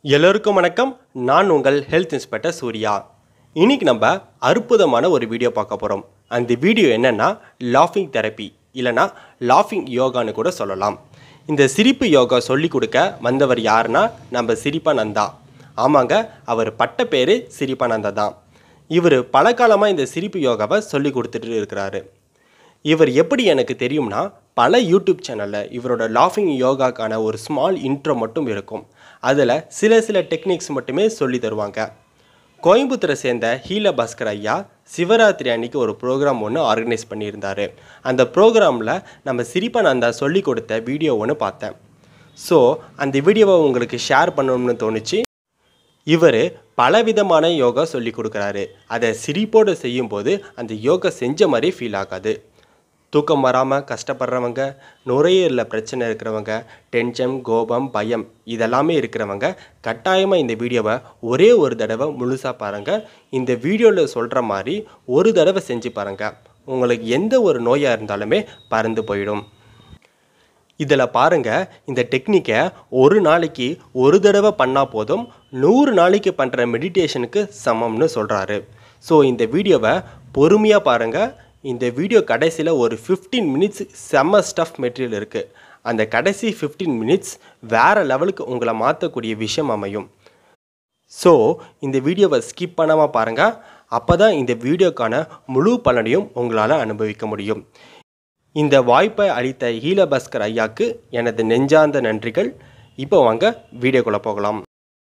எல்லோருக்கும் வணக்கம். நான் உங்கள் ஹெல்த் இன்ஸ்பெக்டர் சூர்யா. இன்னைக்கு நம்ம அற்புதமான ஒரு வீடியோ பார்க்க போகிறோம். அந்த வீடியோ என்னன்னா லாஃபிங் தெரப்பி இல்லைனா லாஃபிங் யோகான்னு கூட சொல்லலாம். இந்த சிரிப்பு யோகா சொல்லி கொடுக்க வந்தவர் யாருன்னா நம்ம சிரிப்பானந்தா. ஆமாங்க, அவர் பட்ட பேர் சிரிப்பானந்தா தான். இவர் பல காலமாக இந்த சிரிப்பு யோகாவை சொல்லி கொடுத்துட்டு இருக்கிறாரு. இவர் எப்படி எனக்கு தெரியும்னா, பல யூடியூப் சேனலில் இவரோட லாஃபிங் யோகாக்கான ஒரு ஸ்மால் இன்ட்ரோ மட்டும் இருக்கும். அதில் சில டெக்னிக்ஸ் மட்டுமே சொல்லி தருவாங்க. கோயம்புத்தூரை சேர்ந்த ஹீலபாஸ்கர் ஐயா சிவராத்திரி அன்னைக்கு ஒரு ப்ரோக்ராம் ஒன்று ஆர்கனைஸ் பண்ணியிருந்தார். அந்த ப்ரோக்ராமில் நம்ம சிரிப்பானந்தா சொல்லி கொடுத்த வீடியோ ஒன்று பார்த்தேன். ஸோ அந்த வீடியோவை உங்களுக்கு ஷேர் பண்ணணும்னு தோணுச்சு. இவர் பலவிதமான யோகா சொல்லி கொடுக்குறாரு. அதை சிரிப்போடு செய்யும்போது அந்த யோகா செஞ்ச மாதிரி ஃபீல் ஆகாது. தூக்கம் வராமல் கஷ்டப்படுறவங்க, நுரையீரலில் பிரச்சனை இருக்கிறவங்க, டென்ஷன், கோபம், பயம் இதெல்லாமே இருக்கிறவங்க கட்டாயமாக இந்த வீடியோவை ஒரே ஒரு தடவை முழுசாக பாருங்கள். இந்த வீடியோவில் சொல்கிற மாதிரி ஒரு தடவை செஞ்சு பாருங்கள். உங்களுக்கு எந்த ஒரு நோயாக இருந்தாலுமே பறந்து போயிடும். இதில் பாருங்கள், இந்த டெக்னிக்கை ஒரு நாளைக்கு ஒரு தடவை பண்ணால் போதும், 100 நாளைக்கு பண்ணுற மெடிடேஷனுக்கு சமம்னு சொல்கிறாரு. ஸோ இந்த வீடியோவை பொறுமையாக பாருங்கள். இந்த வீடியோ கடைசியில் ஒரு 15 மினிட்ஸ் செம்ம ஸ்டஃப் மெட்டீரியல் இருக்குது. அந்த கடைசி 15 மினிட்ஸ் வேறு லெவலுக்கு உங்களை மாற்றக்கூடிய விஷயம் அமையும். ஸோ இந்த வீடியோவை ஸ்கிப் பண்ணாமல் பாருங்கள். அப்போ தான் இந்த வீடியோக்கான முழு பலனையும் உங்களால் அனுபவிக்க முடியும். இந்த வாய்ப்பை அளித்த ஹீலபாஸ்கர் ஐயாவுக்கு எனது நெஞ்சார்ந்த நன்றிகள். இப்போ வாங்க வீடியோக்குள்ளே போகலாம்.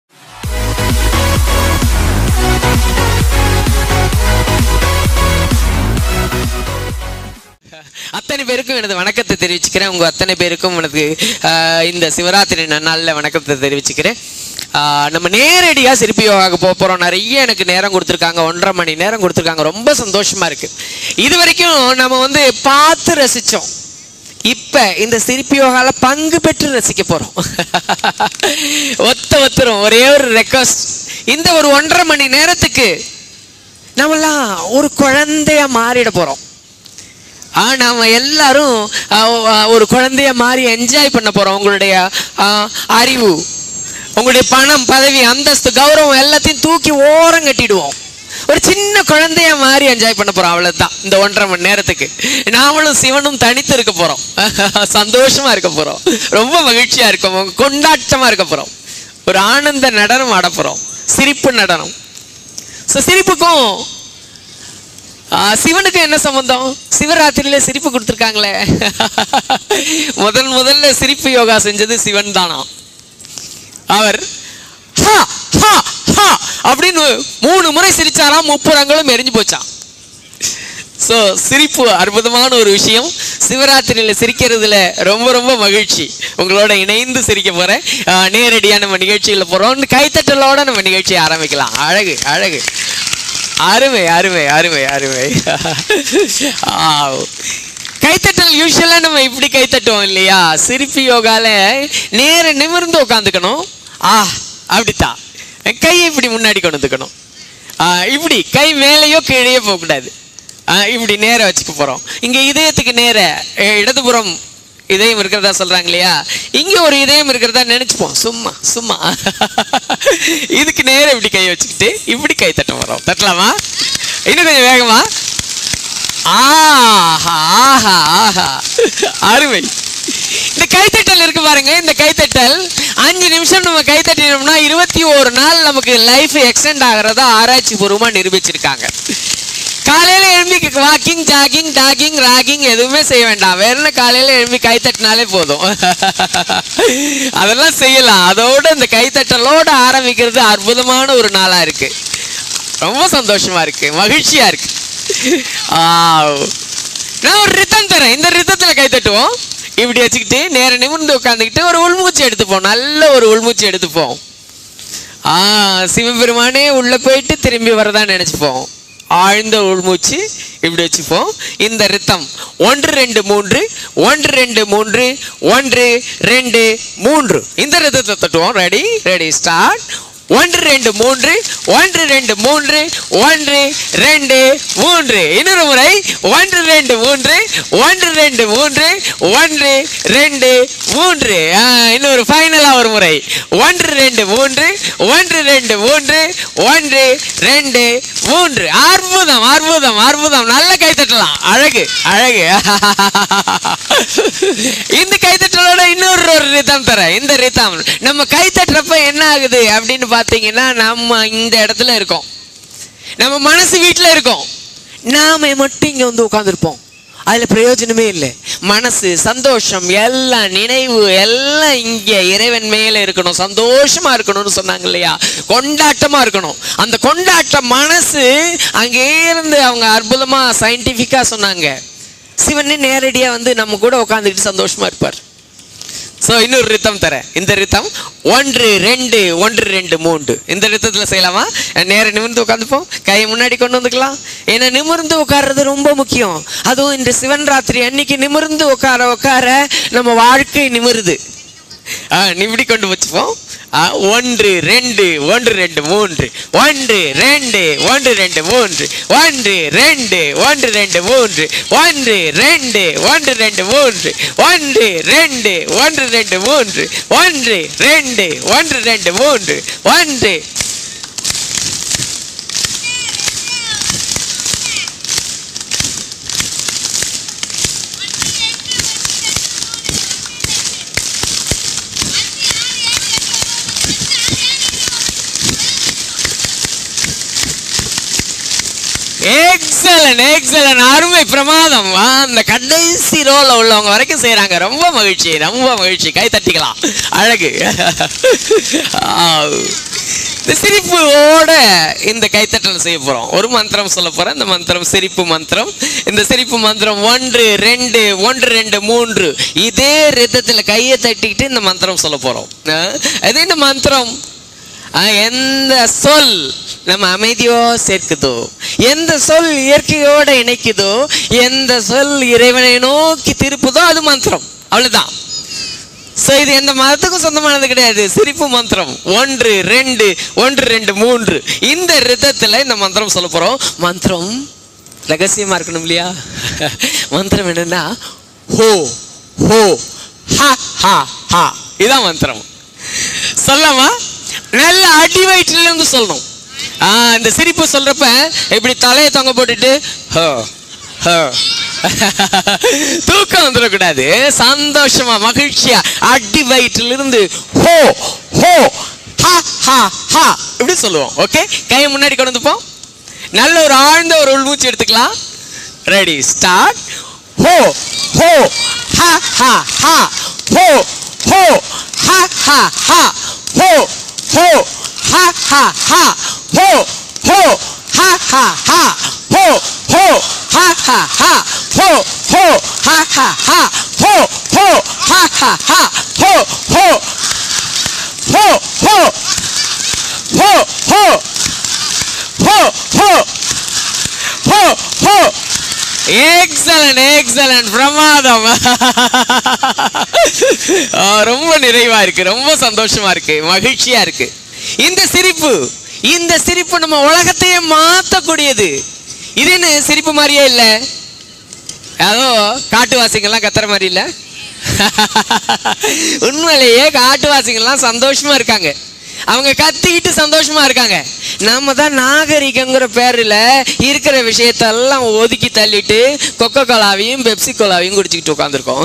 அத்தனை பேருக்கும் எனது வணக்கத்தை தெரிவிச்சுக்கிறேன். உங்கள் அத்தனை பேருக்கும் எனது இந்த சிவராத்திரி நன்னாளில் வணக்கத்தை தெரிவிச்சுக்கிறேன். நம்ம நேரடியாக சிரிப்பு யோகாவுக்கு போக போகிறோம். நிறைய எனக்கு நேரம் கொடுத்துருக்காங்க, 1.5 மணி நேரம் கொடுத்துருக்காங்க. ரொம்ப சந்தோஷமாக இருக்குது. இது வரைக்கும் நம்ம பார்த்து ரசித்தோம். இப்போ இந்த சிரிப்பு யோகாவில் பங்கு பெற்று ரசிக்க போகிறோம். ஒத்தரும் ஒரே ஒரு ரெக்வஸ்ட், இந்த ஒரு 1.5 மணி நேரத்துக்கு நம்மளாம் ஒரு குழந்தைய மாறிட போகிறோம். நாம எல்லாரும் ஒரு குழந்தைய மாதிரி என்ஜாய் பண்ண போறோம். உங்களுடைய அறிவு, உங்களுடைய பணம், பதவி, அந்தஸ்து, கௌரவம் எல்லாத்தையும் தூக்கி ஓரம் கட்டிடுவோம். ஒரு சின்ன குழந்தைய மாதிரி என்ஜாய் பண்ண போறோம். அவ்வளவுதான். இந்த 1.5 மணி நேரத்துக்கு நாமளும் சிவனும் தனித்து இருக்க போறோம். சந்தோஷமா இருக்க போறோம். ரொம்ப மகிழ்ச்சியா இருக்கும். கொண்டாட்டமா இருக்க போறோம். ஒரு ஆனந்த நடனம் ஆட போறோம். சிரிப்பு நடனம். சிரிப்புக்கும் சிவனுக்கு என்ன சம்பந்தம்? சிவராத்திரியில சிரிப்பு கொடுத்துருக்காங்களே. முதல்ல சிரிப்பு யோகா செஞ்சது சிவன் தானா. அவர் அப்படின்னு 3 முறை சிரிச்சாராம். 30 அங்குலம் எரிஞ்சு போச்சான். ஸோ சிரிப்பு அற்புதமான ஒரு விஷயம். சிவராத்திரியில சிரிக்கிறதுல ரொம்ப மகிழ்ச்சி. உங்களோட இணைந்து சிரிக்க போறேன். நேரடியாக நம்ம நிகழ்ச்சியில் போறோம். கைத்தட்டலோட நம்ம நிகழ்ச்சியை ஆரம்பிக்கலாம். அழகு அழகு, அருமை அருமை அருமை அருமை. கைத்தட்டல் யூஸ்வலா நம்ம இப்படி கைத்தட்டுவோம் இல்லையா? சிரிப்பு யோகால நேர நிமிர்ந்து உட்காந்துக்கணும். அப்படித்தான். கையை இப்படி முன்னாடி கொண்டு வந்துக்கணும். இப்படி கை மேலேயோ கீழேயோ போகக்கூடாது. இப்படி நேர வச்சுக்க போறோம். இங்க இதயத்துக்கு நேர இடதுபுறம் இதயம் இருக்கிறதா சொல்றாங்க இல்லையா? இங்க ஒரு இதயம் இருக்கிறதா நினைச்சுப்போம். சும்மா இதுக்கு நேரம் இப்படி கை வச்சுக்கிட்டு இப்படி கை தட்ட வரோம். தட்டலாமா? இன்னும் கொஞ்சம் வேகமா. அருமை. இந்த கைத்தட்டல் இருக்கு பாருங்க. இந்த கைத்தட்டல் 5 நிமிஷம் நம்ம கைத்தட்டினோம்னா 21 நாள் நமக்கு லைஃப் எக்ஸ்டெண்ட் ஆகிறதா ஆராய்ச்சி பூர்வமா நிரூபிச்சிருக்காங்க. காலையில எழும்பி வாக்கிங், ஜாகிங், டாகிங், ராகிங் எதுவுமே செய்ய வேண்டாம். வேற காலையில எழும்பி கை தட்டினாலே போதும். அதெல்லாம் செய்யலாம். அதோட இந்த கைத்தட்டலோட ஆரம்பிக்கிறது அற்புதமான ஒரு நாளா இருக்கு. ரொம்ப சந்தோஷமா இருக்கு, மகிழ்ச்சியா இருக்கு. நான் ஒரு ரித்தம் தரேன். இந்த ரித்தத்துல கை தட்டுவோம். இப்படி வச்சுக்கிட்டு நேர நிமிர்ந்து உட்காந்துக்கிட்டு ஒரு உள்மூச்சு எடுத்துப்போம். நல்ல ஒரு உள்மூச்சு எடுத்துப்போம். சிவபெருமானே உள்ள போயிட்டு திரும்பி வரதான் நினைச்சுப்போம். ஆழ்ந்த உள்மூச்சு இப்படி வச்சுப்போம். இந்த ரித்தம் 1 2 3 1 2 3 1 2 3 இந்த ரித்தத்தை தட்டுவோம். Ready start. 1 2 3 1 2 3 1 2 3. இன்னொரு முறை 1 2 3 1 2 3 1 2 3. இன்னொரு ஃபைனலா ஒரு முறை 1 2 3 1 2 3 1 2 3. அற்புதம் அற்புதம் அற்புதம். நல்ல கைத்தட்டலாம். அழகு அழகு. இந்த கைத்தட்டலோட இன்னொரு ரிதம் தரேன். இந்த ரிதம் நம்ம கைத்தட்டுறப்ப என்ன ஆகுது அப்படின்னு பார்த்தீங்கன்னா, நம்ம இந்த இடத்துல இருக்கோம், நம்ம மனசு வீட்டில் இருக்கோம், நாம மட்டும் இங்க வந்து உட்காந்துருப்போம். அதுல பிரயோஜனமே இல்லை. மனசு சந்தோஷம் எல்லாம் நினைவு எல்லாம் இங்க இறைவன் மேல இருக்கணும், சந்தோஷமா இருக்கணும்னு சொன்னாங்க இல்லையா, கொண்டாட்டமா இருக்கணும். அந்த கொண்டாட்ட மனசு அங்கே இருந்து அவங்க அற்புதமா சயின்டிபிக்கா சொன்னாங்க, சிவனே நேரடியா வந்து நம்ம கூட உட்காந்துக்கிட்டு சந்தோஷமா இருப்பார். சோ இன்னொரு ரித்தம் தரேன். இந்த ரித்தம் 1 2 1 2 3. இந்த ரித்தத்துல செய்யலாமா? நேர நிமிர்ந்து உட்காந்துப்போம், கையை முன்னாடி கொண்டு வந்துக்கலாம். ஏன்னா நிமிர்ந்து உட்கார்றது ரொம்ப முக்கியம். அதுவும் இந்த சிவன் ராத்திரி அன்னைக்கு நிமிர்ந்து உட்கார உட்கார நம்ம வாழ்க்கை நிமிருது. இப்படி கொண்டு வச்சுப்போம். 1 2 1 2 3 1 2 1 2 3 1 2 1 2 3 1 2 1 2 3 1 2 1 2 3 1 2 1 2 3 1. Excellent excellent. அருமை, பிரமாதம். அந்த கடைசி ரோல உள்ளவங்க வரைக்கும் செய்யறாங்க. ரொம்ப மகிழ்ச்சி ரொம்ப மகிழ்ச்சி. கை தட்டிக்கலாம். அழகு. இந்த சிரிப்போட இந்த கைத்தட்டல் செய்ய போறோம். ஒரு மந்திரம் சொல்ல போறேன். இந்த மந்திரம் சிரிப்பு மந்திரம். இந்த சிரிப்பு மந்திரம் 1 2 1 2 3. இதே ரிதத்துல கையை தட்டிக்கிட்டு இந்த மந்திரம் சொல்ல போறோம். அது இந்த மந்திரம் எந்த சொல் நம்ம அமைதியோ சேர்க்குதோ, எந்த சொல் இயற்கையோட இணைக்குதோ, எந்த சொல் இறைவனை நோக்கி திருப்புதோ அது மந்திரம். அவ்வளவுதான். இது எந்த மதத்துக்கும் சொந்தமானது கிடையாது. சிரிப்பு மந்திரம் 1 2 1 2 3. இந்த ரிதத்துல இந்த மந்திரம் சொல்ல போறோம். மந்திரம் ரகசியமா இருக்கணும் இல்லையா? மந்திரம் என்னன்னா ஹோ ஹோ ஹா ஹா ஹா. இதான் மந்திரம். சொல்லாமா? நல்ல அடி வயிற்றுல இருந்து சொல்லணும். இந்த சிரிப்பு சொல்றப்ப இப்படி தலையை தொங்க போட்டுட்டு தூக்கம் வந்துடக்கூடாது. சந்தோஷமா மகிழ்ச்சியா அடி வயிற்றுல இருந்து ஹோ ஹோ ஹா ஹா ஹா இப்படி சொல்லுவோம். ஓகே, கையை முன்னாடி கொண்டு வந்துப்போம். நல்ல ஒரு ஆழ்ந்த ஒரு உள்மூச்சு எடுத்துக்கலாம். Ready, start. ஹோ ஹோ ஹா ஹா ஹா ஹோ ஹோ ஹா ஹா ஹா ஹோ ஹோ ஹா ஹா ஹா ஹோ ஹோ ஹா ஹா ஹா ஹோ ஹோ ஹா ஹா ஹா ஹோ ஹோ ஹா ஹா ஹா ஹோ ஹோ ஹா ஹா ஹா ஹோ ஹோ ஹோ ஹோ ஹோ ஹோ ஹோ ஹோ ஹோ ஹோ. எக்ஸலன்ட் எக்ஸலன்ட், பிரமாதம். ரொம்ப நிறைவா இருக்கு, ரொம்ப சந்தோஷமா இருக்கு, மகிழ்ச்சியா இருக்கு. இந்த சிரிப்பு நம்ம உலகத்தையே மாத்தக்கூடியது. இது என்ன சிரிப்பு மாதிரியே இல்ல, அதோ காட்டுவாசிகள்லாம் கத்துற மாதிரி இல்ல. உண்மையிலேயே காட்டுவாசிகள்லாம் சந்தோஷமா இருக்காங்க. அவங்க கத்திக்கிட்டு சந்தோஷமா இருக்காங்க. நம்ம தான் நாகரிகங்கிற பேர்ல இருக்கிற விஷயத்தெல்லாம் ஒதுக்கி தள்ளிட்டு கொக்கோ கோலாவையும் பெப்சி கோலாவையும் குடிச்சுக்கிட்டு உட்காந்துருக்கோம்.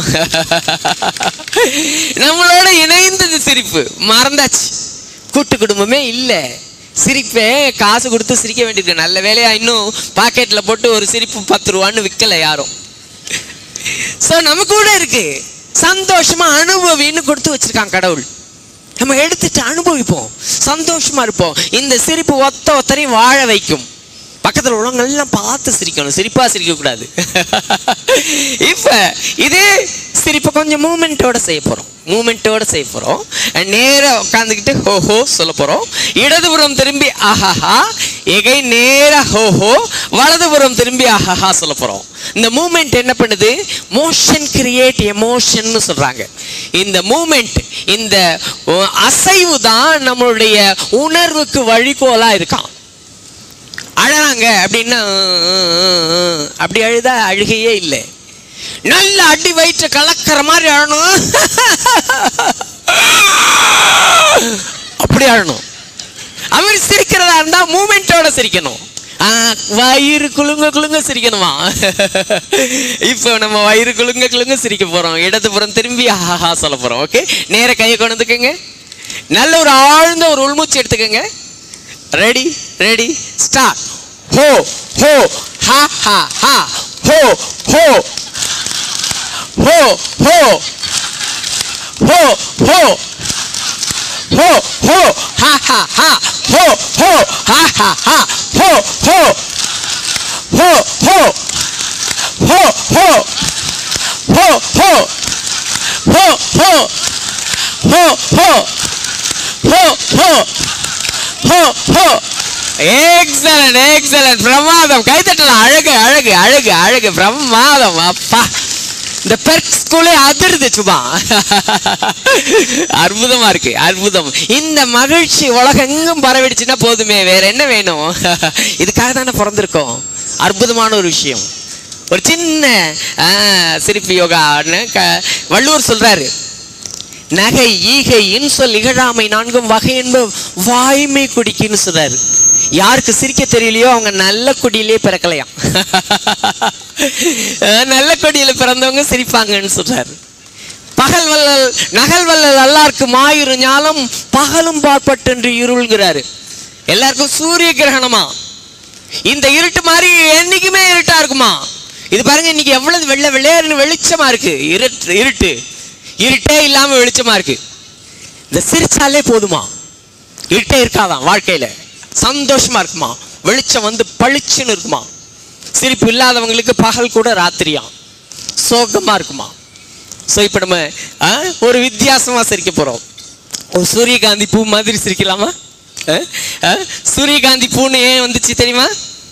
நம்மளோட இணைந்தது சிரிப்பு மறந்தாச்சு. கூட்டு குடும்பமே இல்லை. சிரிப்பே காசு கொடுத்து சிரிக்க வேண்டியிருக்கு. நல்ல வேலையா இன்னும் பாக்கெட்ல போட்டு ஒரு சிரிப்பு 10 ரூபான்னு விற்கல யாரும். சோ நம்ம கூட இருக்கு, சந்தோஷமா அனுபவின்னு கொடுத்து வச்சிருக்காங்க கடவுள். நம்ம எடுத்துட்டு அனுபவிப்போம், சந்தோஷமா இருப்போம். இந்த சிரிப்பு ஒத்தரையும் வாழ வைக்கும். பக்கத்தில் உள்ளவங்க எல்லாம் பார்த்து சிரிக்கணும், சிரிப்பா சிரிக்க கூடாது. இப்ப இதே சிரிப்பை கொஞ்சம் மூமெண்டோட செய்ய போறோம். நேரா உட்காந்துக்கிட்டு ஹோஹோ சொல்ல போறோம். இடதுபுறம் திரும்பி ஆஹாஹா, எகை நேரா ஹோஹோ, வலதுபுறம் திரும்பி ஆஹாஹா சொல்ல போறோம். இந்த மூமெண்ட் என்ன பண்ணுது? மோஷன் கிரியேட் எமோஷன் சொல்றாங்க. இந்த மூமெண்ட், இந்த அசைவு தான் நம்மளுடைய உணர்வுக்கு வழிகோலா இருக்கான். அழறாங்க அப்படின்னா அப்படி அழுதா அழுகையே இல்லை. நல்ல அடி வயிற்று கலக்கிற மாதிரி அழணும், அப்படி அழணும். அவர் சிரிக்கிறதா இருந்தா மூமெண்டோட சிரிக்கணும். வயிறு குலுங்க குலுங்க சிரிக்கணுமா? இப்போ நம்ம வயிறு குலுங்க குலுங்க சிரிக்க போறோம். இடதுபுறம் திரும்பி ஆஹா சொல்ல போறோம். ஓகே, நேர கையை கொண்டு வந்துக்கங்க. நல்ல ஒரு ஆழ்ந்த ஒரு உள்மூச்சு எடுத்துக்கங்க. Ready ready start. ஹோ ஹோ ஹா ஹா ஹா ஹோ ஹோ ஹோ ஹோ ஹோ ஹோ ho ho ha ha ha ho ho ha ha ha ho ho ho ho ho ho ho ho ho ho ho ho ho ho ho ho. Excellent excellent, பிரமாதம். கைதட்டலாம். அழகு அழகு அழகு அழகு, பிரமாதம். அப்பா, இந்த பெர்க் ஸ்கூலே அதிர்து சும்மா. அற்புதமா இருக்கு, அற்புதம். இந்த மகிழ்ச்சி உலகம் எங்கும் பரவிடுச்சுன்னா போதுமே, வேற என்ன வேணும்? இதுக்காக தானே பிறந்திருக்கோம். அற்புதமான ஒரு விஷயம். ஒரு சின்ன சிரிப்பு யோகான்னு வள்ளுவர் சொல்றாரு. நகை ஈகை இன்சொல் இகழாமை நான்கும் வகை என்ப வாய்மை குடிக்குன்னு சொல்றாரு. யாருக்கு சிரிக்க தெரியலையோ அவங்க நல்ல குடியிலே பிறக்கலையாம். நல்ல கொடியில பிறந்தவங்க சிரிப்பாங்கன்னு சொல்றாரு. பகல் வல்லல் நகல் வல்லல் எல்லாருக்கும் மாயிரு ஞாலம் பகலும் பார்ப்பட்டு இருள்கிறாரு. எல்லாருக்கும் சூரிய கிரகணமா. இந்த இருட்டு மாதிரி என்னைக்குமே இருட்டா இருக்குமா? இது பாருங்க, இன்னைக்கு எவ்வளவு வெள்ளை வெள்ளையாருன்னு வெளிச்சமா இருக்கு. இருட்டு இருட்டே இல்லாம வெளிச்சமா இருக்கு. இந்த சிரிச்சாலே போதுமா, இருட்டே இருக்காதான் வாழ்க்கையில. சந்தோஷமா இருக்குமா, வெளிச்சம் வந்து பளிச்சுன்னு இருக்குமா. சிரிப்பு இல்லாதவங்களுக்கு பகல் கூட ராத்திரியா சோகமா இருக்குமா. ஸோ இப்போ நம்ம ஒரு வித்தியாசமா சிரிக்க போறோம். ஒரு சூரியகாந்தி பூ மாதிரி சிரிக்கலாமா? சூரியகாந்தி பூன்னு ஏன் வந்துச்சு தெரியுமா?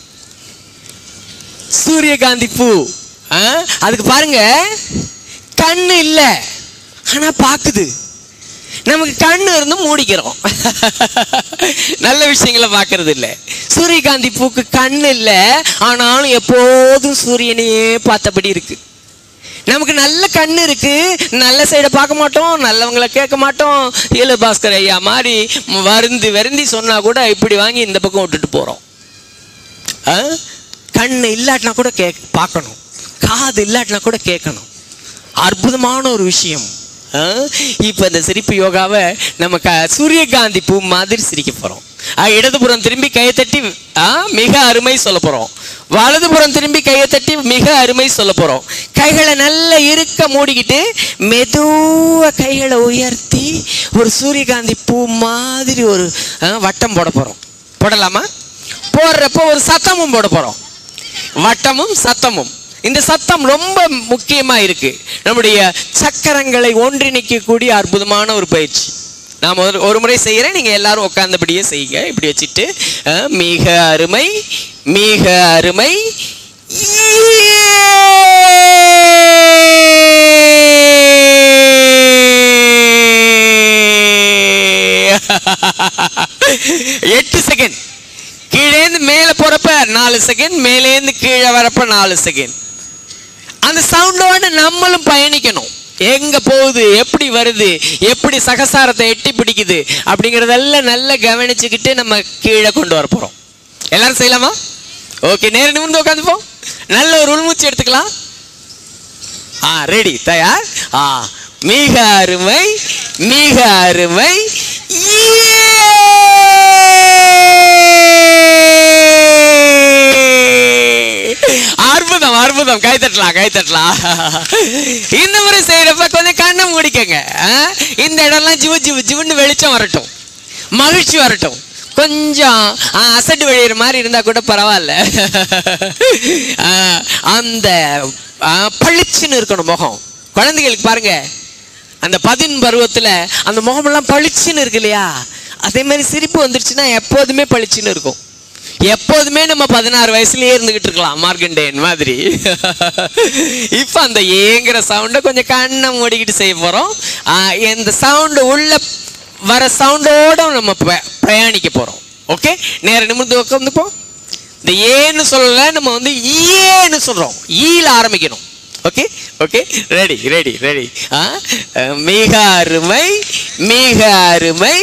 சூரியகாந்தி பூ அதுக்கு பாருங்க, கண்ணு இல்லை ஆனா பாக்குது. நமக்கு கண்ணு இருந்து மூடிக்கிறோம், நல்ல விஷயங்களை பார்க்கறது இல்லை. சூரியகாந்தி பூக்கு கண்ணு இல்லை, ஆனாலும் எப்போதும் சூரியனையே பார்த்தபடி இருக்கு. நமக்கு நல்ல கண்ணு இருக்கு, நல்ல சைடை பார்க்க மாட்டோம், நல்லவங்களை கேட்க மாட்டோம். ஏழு பாஸ்கர் ஐயா மாதிரி வருந்தி சொன்னா கூட இப்படி வாங்கி இந்த பக்கம் விட்டுட்டு போறோம். கண்ணு இல்லாட்டினா கூட பார்க்கணும், காது இல்லாட்டினா கூட கேட்கணும். அற்புதமான ஒரு விஷயம். இப்போ இந்த சிரிப்பு யோகாவை நம்ம சூரியகாந்தி பூ மாதிரி சிரிக்க போறோம். இடதுபுறம் திரும்பி கையை தட்டி மிக அருமை சொல்ல போறோம். வலதுபுறம் திரும்பி கையை தட்டி மிக அருமை சொல்ல போறோம். கைகளை நல்லா இருக்க மூடிக்கிட்டு மெதுவா கைகளை உயர்த்தி ஒரு சூரியகாந்தி பூ மாதிரி ஒரு வட்டம் போட போறோம். போடலாமா? போடுறப்போ ஒரு சத்தமும் போட போறோம். வட்டமும் சத்தமும். இந்த சத்தம் ரொம்ப முக்கியமா இருக்கு. நம்முடைய சக்கரங்களை ஒன்றிணைக்கக்கூடிய அற்புதமான ஒரு பயிற்சி. நான் ஒரு முறை செய்கிறேன், நீங்க எல்லாரும் உட்கார்ந்தபடியே செய்யுங்க. இப்படி வச்சுட்டு மிக அருமை மிக அருமை எட்டு செகண்ட். கீழேந்து மேல போறப்ப 4 செகண்ட், மேலேந்து கீழே வரப்ப 4 செகண்ட். அந்த சவுண்டோட நம்மளும் பயணிக்கணும். எங்க போகுது, எப்படி வருது, எப்படி சகசாரத்தை எட்டி பிடிக்குது அப்படிங்கறதெல்லாம் நல்லா கவனிச்சுக்கிட்டு நம்ம கீழே கொண்டு வர போறோம். எல்லாரும் செய்யலாமா? ஓகே, நேரம் நிமிர்ந்து உட்காந்துப்போம். நல்ல ஒரு உள்மூச்சு எடுத்துக்கலாம். ரெடி, தயார். மிக அருமை மிக அருமை. அற்புதம் அற்புதம். கை தட்டலாம் கை தட்டலாம். இந்த முறை செய்யறப்ப கொஞ்சம் கண்ணை மூடிக்கங்க. இந்த இடம்லாம் ஜிவு ஜிவு ஜிவுன்னு வெளிச்சம் வரட்டும், மகிழ்ச்சி வரட்டும். கொஞ்சம் அசடு வெளியிற மாதிரி இருந்தா கூட பரவாயில்ல. அந்த பளிச்சுன்னு இருக்கணும் முகம். குழந்தைகளுக்கு பாருங்க, அந்த 10 பருவத்துல அந்த முகமெல்லாம் பளிச்சுன்னு இருக்கு இல்லையா? அதே மாதிரி சிரிப்பு வந்துருச்சுன்னா எப்போதுமே பளிச்சுன்னு இருக்கும். எப்போதுமே நம்ம 16 வயசுலயே இருந்துகிட்டு இருக்கலாம் மார்க்கண்டேயன் மாதிரி. இப்ப அந்த ஏங்குற சவுண்டை கொஞ்சம் கண்ணை மூடிக்கிட்டு செய்ய போறோம். இந்த சவுண்டு உள்ள வர சவுண்டோட நம்ம பிரயாணிக்க போறோம். ஓகே, நேர நிமிர்ந்து உட்காந்துப்போம். இந்த ஏன்னு சொல்லல, நம்ம வந்து ஈன்னு சொல்றோம். ஈல ஆரம்பிக்கணும். Okay okay, ready ready ready. மிக அருமை மிக அருமை.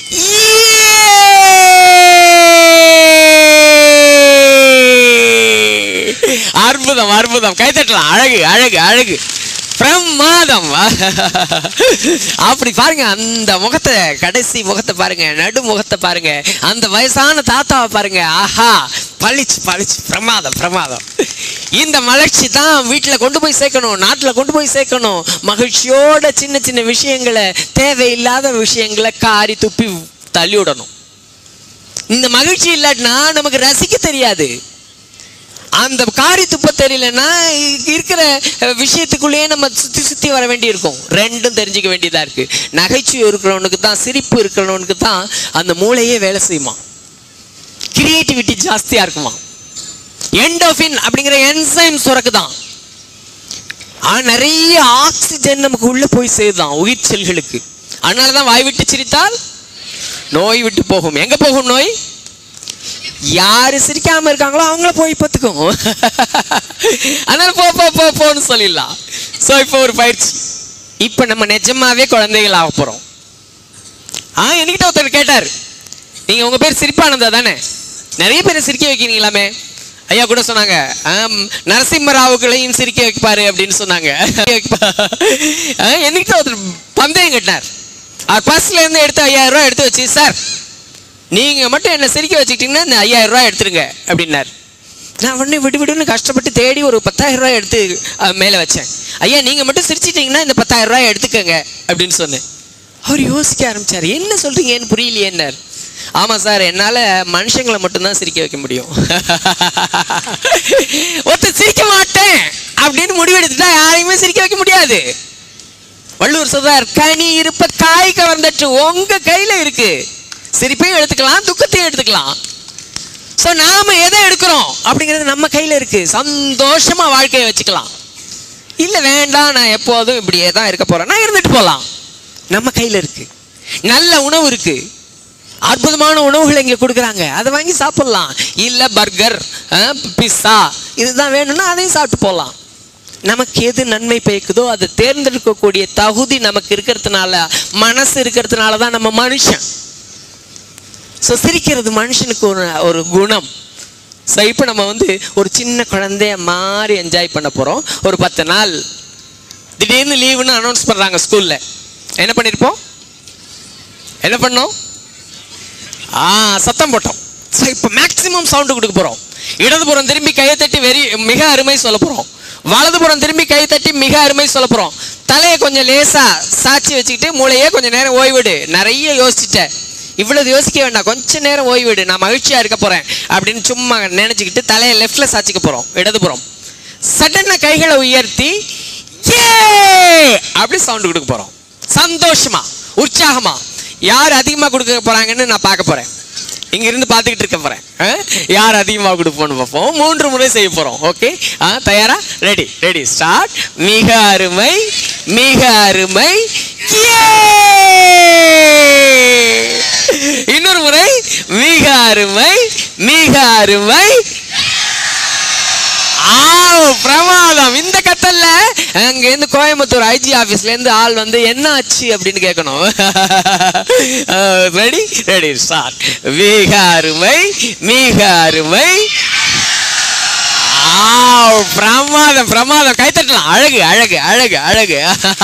அற்புதம் அற்புதம், கைத்தட்டலாம். அழகு அழகு அழகு, பிரமாதம். அப்படி பாருங்க, அந்த முகத்தை, கடைசி முகத்தை பாருங்க, நடு முகத்தை பாருங்க, அந்த வயசான தாத்தாவை பாருங்க. ஆஹா, பளிச்சு பளிச்சு, பிரமாதம் பிரமாதம். இந்த மகிழ்ச்சி தான் வீட்டில் கொண்டு போய் சேர்க்கணும், நாட்டில் கொண்டு போய் சேர்க்கணும். மகிழ்ச்சியோட சின்ன சின்ன விஷயங்களை, தேவையில்லாத விஷயங்களை காரி துப்பி தள்ளி விடணும். இந்த மகிழ்ச்சி இல்லாட்டினா நமக்கு ரசிக்க தெரியாது. அந்த காரி துப்ப தெரியலன்னா இருக்கிற விஷயத்துக்குள்ளேயே நம்ம சுற்றி சுற்றி வர வேண்டி இருக்கும். ரெண்டும் தெரிஞ்சுக்க வேண்டியதா இருக்கு. நகைச்சுவை இருக்கிறவனுக்கு தான், சிரிப்பு இருக்கிறவனுக்கு தான் அந்த மூளையே வேலை செய்யுமா, கிரியேட்டிவிட்டி ஜாஸ்தியா இருக்குமா. எண்டோஃபின் அப்படிங்கிற என்சைம் சுரக்குதான். நிறைய ஆக்சிஜன் நமக்கு உள்ள போய் சேருதான் உயிர் செல்களுக்கு. அதனாலதான் வாய் விட்டு சிரித்தால் நோய் விட்டு போகும். எங்க போகும் நோய்? யாரு சிரிக்காம இருக்காங்களோ அவங்கள போய் பத்துக்கும். அதனால போன்னு சொல்லிடலாம். சோ இப்போ ஒரு பயிற்சி. இப்ப நம்ம நிஜமாவே குழந்தைகள் ஆக போறோம். என்கிட்ட ஒருத்தர் கேட்டார், நீங்க உங்க பேர் சிரிப்பானந்தா தானே, நிறைய பேரை சிரிக்க வைக்கிறீங்களாமே. ஐயா கூட சொன்னாங்க, நரசிம்மராவுக்களையும் சிரிக்க வைப்பாரு அப்படின்னு சொன்னாங்க. என்கிட்ட ஒருத்தர் பந்தயம் கேட்டார். அவர் பர்ஸ்ல இருந்து எடுத்து 5000 ரூபாய் எடுத்து வச்சு, சார் நீங்க மட்டும் என்ன சிரிக்க வச்சுக்கிட்டீங்கன்னா இந்த 5000 ரூபாய் எடுத்துருங்க அப்படின்னாரு. நான் உடனே விடுன்னு கஷ்டப்பட்டு தேடி ஒரு 10,000 ரூபாய் எடுத்து மேலே வச்சேன். ஐயா நீங்க மட்டும் சிரிச்சிட்டீங்கன்னா இந்த 10,000 ரூபாய் எடுத்துக்கங்க அப்படின்னு சொன்னேன். அவர் யோசிக்க ஆரம்பிச்சார், என்ன சொல்றீங்கன்னு புரியலையேன்னார். ஆமா சார், என்னால மனுஷங்களை மட்டும்தான் சிரிக்க வைக்க முடியும். ஒருத்தர் சிரிக்க மாட்டேன் அப்படின்னு முடிவெடுத்துட்டா யாரையுமே சிரிக்க வைக்க முடியாது. வள்ளுவர் சொல்றார், கனி இருப்ப காய் கவர்ந்தற்று உங்க கையில இருக்கு. சிரிப்பையும் எடுத்துக்கலாம், துக்கத்தையும் எடுத்துக்கலாம். ஸோ நாம எதை எடுக்கிறோம் அப்படிங்கிறது நம்ம கையில இருக்கு. சந்தோஷமா வாழ்க்கையை வச்சுக்கலாம். இல்ல வேண்டாம், நான் எப்போதும் இப்படியே தான் இருக்க போறேன், இருந்துட்டு போகலாம். நம்ம கையில இருக்கு. நல்ல உணவு இருக்கு, அற்புதமான உணவுகள் இங்க கொடுக்குறாங்க, அதை வாங்கி சாப்பிடலாம். இல்ல பர்கர், பிஸ்ஸா இதுதான் வேணும்னா அதையும் சாப்பிட்டு போகலாம். நமக்கு எது நன்மை பயக்குதோ அதை தேர்ந்தெடுக்கக்கூடிய தகுதி நமக்கு இருக்கிறதுனால, மனசு இருக்கிறதுனால தான் நம்ம மனுஷன். ஸோ சிரிக்கிறது மனுஷனுக்கு ஒரு குணம். ஸோ இப்போ நம்ம வந்து ஒரு சின்ன குழந்தைய மாதிரி என்ஜாய் பண்ண போகிறோம். ஒரு 10 நாள் திடீர்னு லீவுன்னு அனௌன்ஸ் பண்ணுறாங்க ஸ்கூலில். என்ன பண்ணியிருப்போம்? என்ன பண்ணோம்? சத்தம் போட்டோம். ஸோ இப்போ மேக்சிமம் சவுண்டு கொடுக்க போகிறோம். இடதுபுறம் திரும்பி கையை தட்டி மிக அருமை சொல்ல போகிறோம். வலதுபுறம் திரும்பி கை தட்டி மிக அருமை சொல்ல போகிறோம். தலையை கொஞ்சம் லேசாக சாட்சி வச்சுக்கிட்டு மூளையே கொஞ்சம் நேரம் ஓய்விடு. நிறைய யோசிச்சிட்டேன், இவ்வளவு யோசிக்க வேண்டாம், கொஞ்ச நேரம் ஓய்விடு, நான் மகிழ்ச்சியா இருக்க போறேன் அப்படின்னு சும்மா நினைச்சுக்கிட்டு தலையை லெஃப்ட்ல சாச்சிக்க போறோம். இடதுபுறம் சடனா கைகளை உயர்த்தி அப்படி சவுண்ட் கொடுக்க போறோம். சந்தோஷமா உற்சாகமா. யார் அதிகமா கொடுக்க போறாங்கன்னு நான் பார்க்க போறேன். இங்க இருந்து பார்த்துக்கிட்டு இருக்க போறேன். யார் அதிகமாக கொடுப்போம்னு பார்ப்போம். 3 முறை செய்ய போறோம். ஓகே, தயாரா? Ready ready start. மிக அருமை மிக அருமை. இன்னொரு முறை. மிக அருமை மிக அருமை. பிரமாதம். இந்த கத்தல்ல அங்க இருந்து கோயம்புத்தூர் ஐஜி ஆபீஸ்ல இருந்து ஆள் வந்து என்ன ஆச்சு அப்படின்னு கேட்கணும். Ready ready start. மிக அருமை மிக அருமை. பிரமாதம் பிரமாதம். கைத்தட்டலாம். அழகு அழகு அழகு அழகு.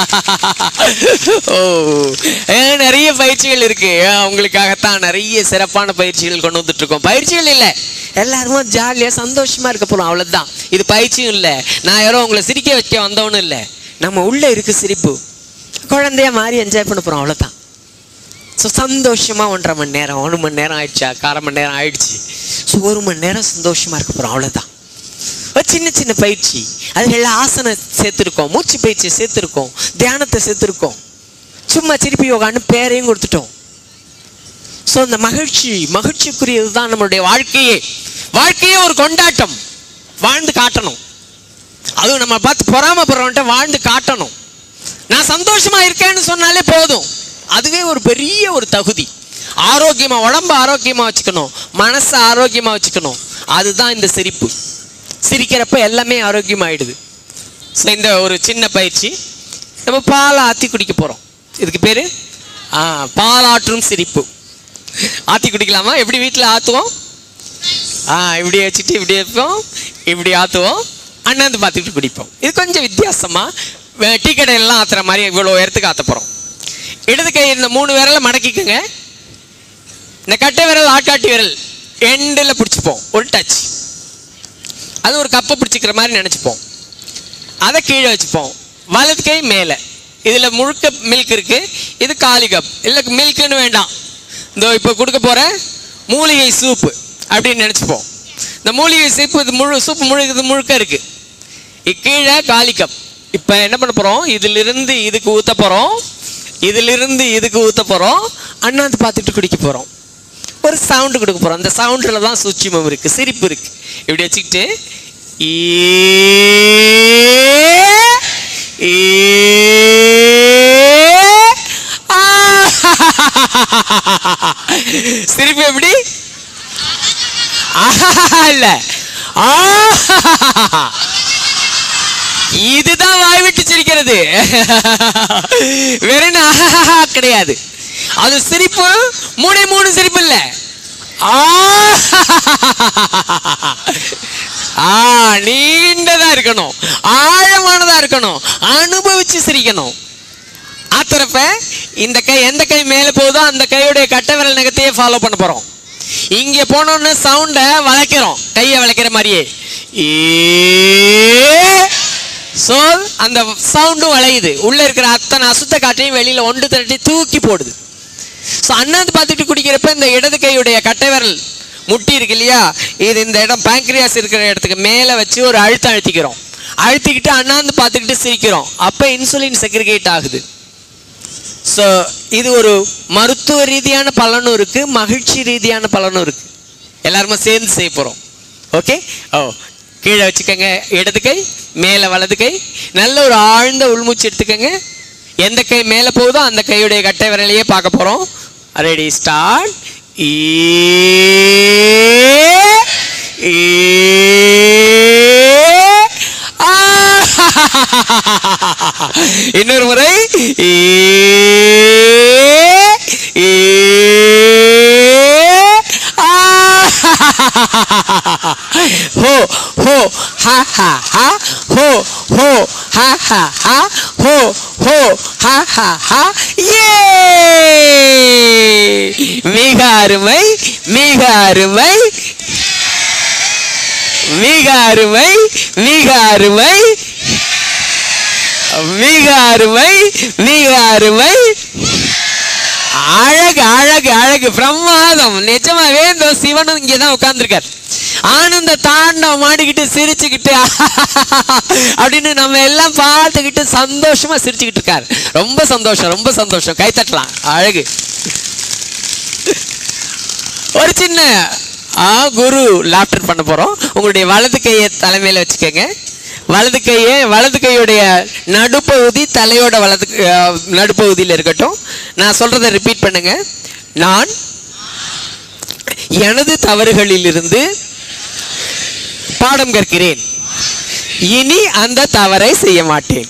நிறைய பயிற்சிகள் இருக்கு. உங்களுக்காகத்தான் நிறைய சிறப்பான பயிற்சிகள் கொண்டு வந்துட்டு இருக்கோம். பயிற்சிகள் இல்லை, எல்லாருமே ஜாலியா சந்தோஷமா இருக்க போறோம், அவ்வளவுதான். இது பயிற்சியும் இல்லை, நான் யாரோ உங்களை சிரிக்க வைக்க வந்தவனும் இல்லை. நம்ம உள்ள இருக்கு சிரிப்பு. குழந்தைய மாதிரி என்ஜாய் பண்ண போறோம், அவ்வளவுதான். ஸோ சந்தோஷமா 1.5 மணி நேரம் 1 மணி நேரம் ஆயிடுச்சா, 1/4 மணி நேரம் ஆயிடுச்சு. ஸோ 1 மணி நேரம் சந்தோஷமா இருக்க போறோம், அவ்வளவுதான். சின்ன சின்ன பயிற்சி, அதுல ஆசனம் சேர்த்திருக்கோம், மூச்சு பயிற்சி சேர்த்திருக்கோம், தியானத்தை சேர்த்திருக்கோம், சும்மா சிரிப்பு யோகான்னு பேரையும் கொடுத்துட்டோம். ஸோ அந்த மகிழ்ச்சிக்குரியது தான் நம்மளுடைய வாழ்க்கையே. வாழ்க்கையே ஒரு கொண்டாட்டம். வாழ்ந்து காட்டணும். அதுவும் நம்ம பார்த்து பொறாமப்படுறவன்ட்ட வாழ்ந்து காட்டணும். நான் சந்தோஷமா இருக்கேன்னு சொன்னாலே போதும், அதுவே ஒரு பெரிய ஒரு தகுதி. ஆரோக்கியமா, உடம்பு ஆரோக்கியமா வச்சுக்கணும், மனசை ஆரோக்கியமா வச்சுக்கணும். அதுதான் இந்த சிரிப்பு. சிரிக்கிறப்ப எல்லாமே ஆரோக்கியமாயிடுது. ஸோ இந்த ஒரு சின்ன பயிற்சி, நம்ம பால் ஆற்றி குடிக்க போகிறோம். இதுக்கு பேர் பாலாற்றும் சிரிப்பு. ஆற்றி குடிக்கலாமா? எப்படி வீட்டில் ஆற்றுவோம்? இப்படி வச்சுட்டு இப்படி வைப்போம், இப்படி ஆற்றுவோம், அண்ணாந்து பார்த்துக்கிட்டு குடிப்போம். இது கொஞ்சம் வித்தியாசமாக டீ கடையிலலாம் ஆற்றுற மாதிரி இவ்வளோ இடத்துக்கு ஆற்ற போகிறோம். இடது கை இந்த 3 விரலை மடக்கிக்கோங்க. இந்த கட்டை விரல் ஆட்காட்டி விரல் எண்டில் பிடிச்சிப்போம், ஒரு டச். அது ஒரு கப்பை பிடிச்சிக்கிற மாதிரி நினச்சிப்போம். அதை கீழே வச்சுப்போம். வலது கை மேலே. இதில் முழுக்க மில்க் இருக்குது, இது காலி கப். இல்லை மில்க்குன்னு வேண்டாம், இந்த இப்போ கொடுக்க போகிற மூலிகை சூப்பு அப்படின்னு நினச்சிப்போம். இந்த மூலிகை சூப்பு, இது சூப்பு முழுக்க இருக்குது. கீழே காலி கப். இப்போ என்ன பண்ண போகிறோம்? இதிலிருந்து இதுக்கு ஊற்ற போகிறோம், இதிலிருந்து இதுக்கு ஊற்ற போகிறோம், அண்ணாந்து பார்த்துட்டு குடிக்க போகிறோம். ஒரு சவுண்டு கொடுக்க போகிறோம். அந்த சவுண்டில் தான் சூட்சுமம் இருக்குது, சிரிப்பு இருக்குது. இப்படி வச்சுக்கிட்டு சிரிப்பு எப்படி? இல்ல, இதுதான் வாய் விட்டு சிரிக்கிறது, வேற கிடையாது. அது சிரிப்பு 3 சிரிப்பு இல்ல, நீண்டதா இருக்கணும், ஆழமானதா இருக்கணும், அனுபவிச்சு சிரிக்கணும். ஆத்துறப்ப இந்த கை எந்த கை மேல போகுதோ அந்த கையுடைய கட்டை விரல் நகத்தையே ஃபாலோ பண்ண போறோம். இங்க போனோன்னு சவுண்ட வளைக்கிறோம், கையை வளைக்கிற மாதிரியே. சொல், அந்த சவுண்டும் வளையுது. உள்ள இருக்கிற அத்தனை அசுத்த காற்றையும் வெளியில ஒன்று திரட்டி தூக்கி போடுது. ஸோ அண்ணாந்து பார்த்துட்டு குடிக்கிறப்ப இந்த இடது கையுடைய கட்டை விரல் முட்டி இருக்கு இல்லையா, இது இந்த இடம் பேங்க்ரியாஸ் இருக்கிற இடத்துக்கு மேலே வச்சு ஒரு அழுத்தம் அழுத்திக்கிறோம். அழுத்திக்கிட்டு அண்ணாந்து பார்த்துக்கிட்டு சிரிக்கிறோம். அப்போ இன்சுலின் செக்ரிகேட் ஆகுது. ஸோ இது ஒரு மருத்துவ ரீதியான பலனும் இருக்கு, மகிழ்ச்சி ரீதியான பலனும் இருக்கு. எல்லாருமே சேர்ந்து செய்ய போகிறோம். ஓகே. கீழே வச்சுக்கோங்க, இடது கை மேலே வலது கை. நல்ல ஒரு ஆழ்ந்த உள்மூச்சு எடுத்துக்கோங்க. எந்த கை மேலே போகுதோ அந்த கையுடைய கட்டை விரலையே பார்க்க போகிறோம். Ready, start. இன்னொரு முறை. ஹோ ஹோ ஹா ஹா ஹா ஹோ ஹோ ஹா ஹா ஹா ஹோ ஹோ ஹா ஹா ஹா. ஏ, மிக அருமை, மிக அருமை, மிக அருமை, மிக அருமை, மிக அருமை, மிக அருமை. அழகு அழகு அழகு, பிரமாதம். நிஜமாவே இந்த சிவனும் இங்கதான் உட்கார்ந்துருக்கார். ஆனந்த தாண்டம் மாடிக்கிட்டு சிரிச்சுக்கிட்டு அப்படின்னு நம்ம எல்லாம் பார்த்துக்கிட்டு சந்தோஷமா சிரிச்சுக்கிட்டு இருக்காரு. ரொம்ப சந்தோஷம், ரொம்ப சந்தோஷம். கை தட்டலாம். அழகு. ஒரு சின்ன குரு லாப்டர் பண்ண போறோம். உங்களுடைய வலது கையை தலைமையில வச்சுக்கோங்க. வலது கையுடைய நடுப்பகுதி தலையோட நடுப்பகுதியில் இருக்கட்டும். நான் சொல்றதை ரிப்பீட் பண்ணுங்க. நான் எனது தவறுகளிலிருந்து பாடம் கற்கிறேன். இனி அந்த தவறை செய்ய மாட்டேன்.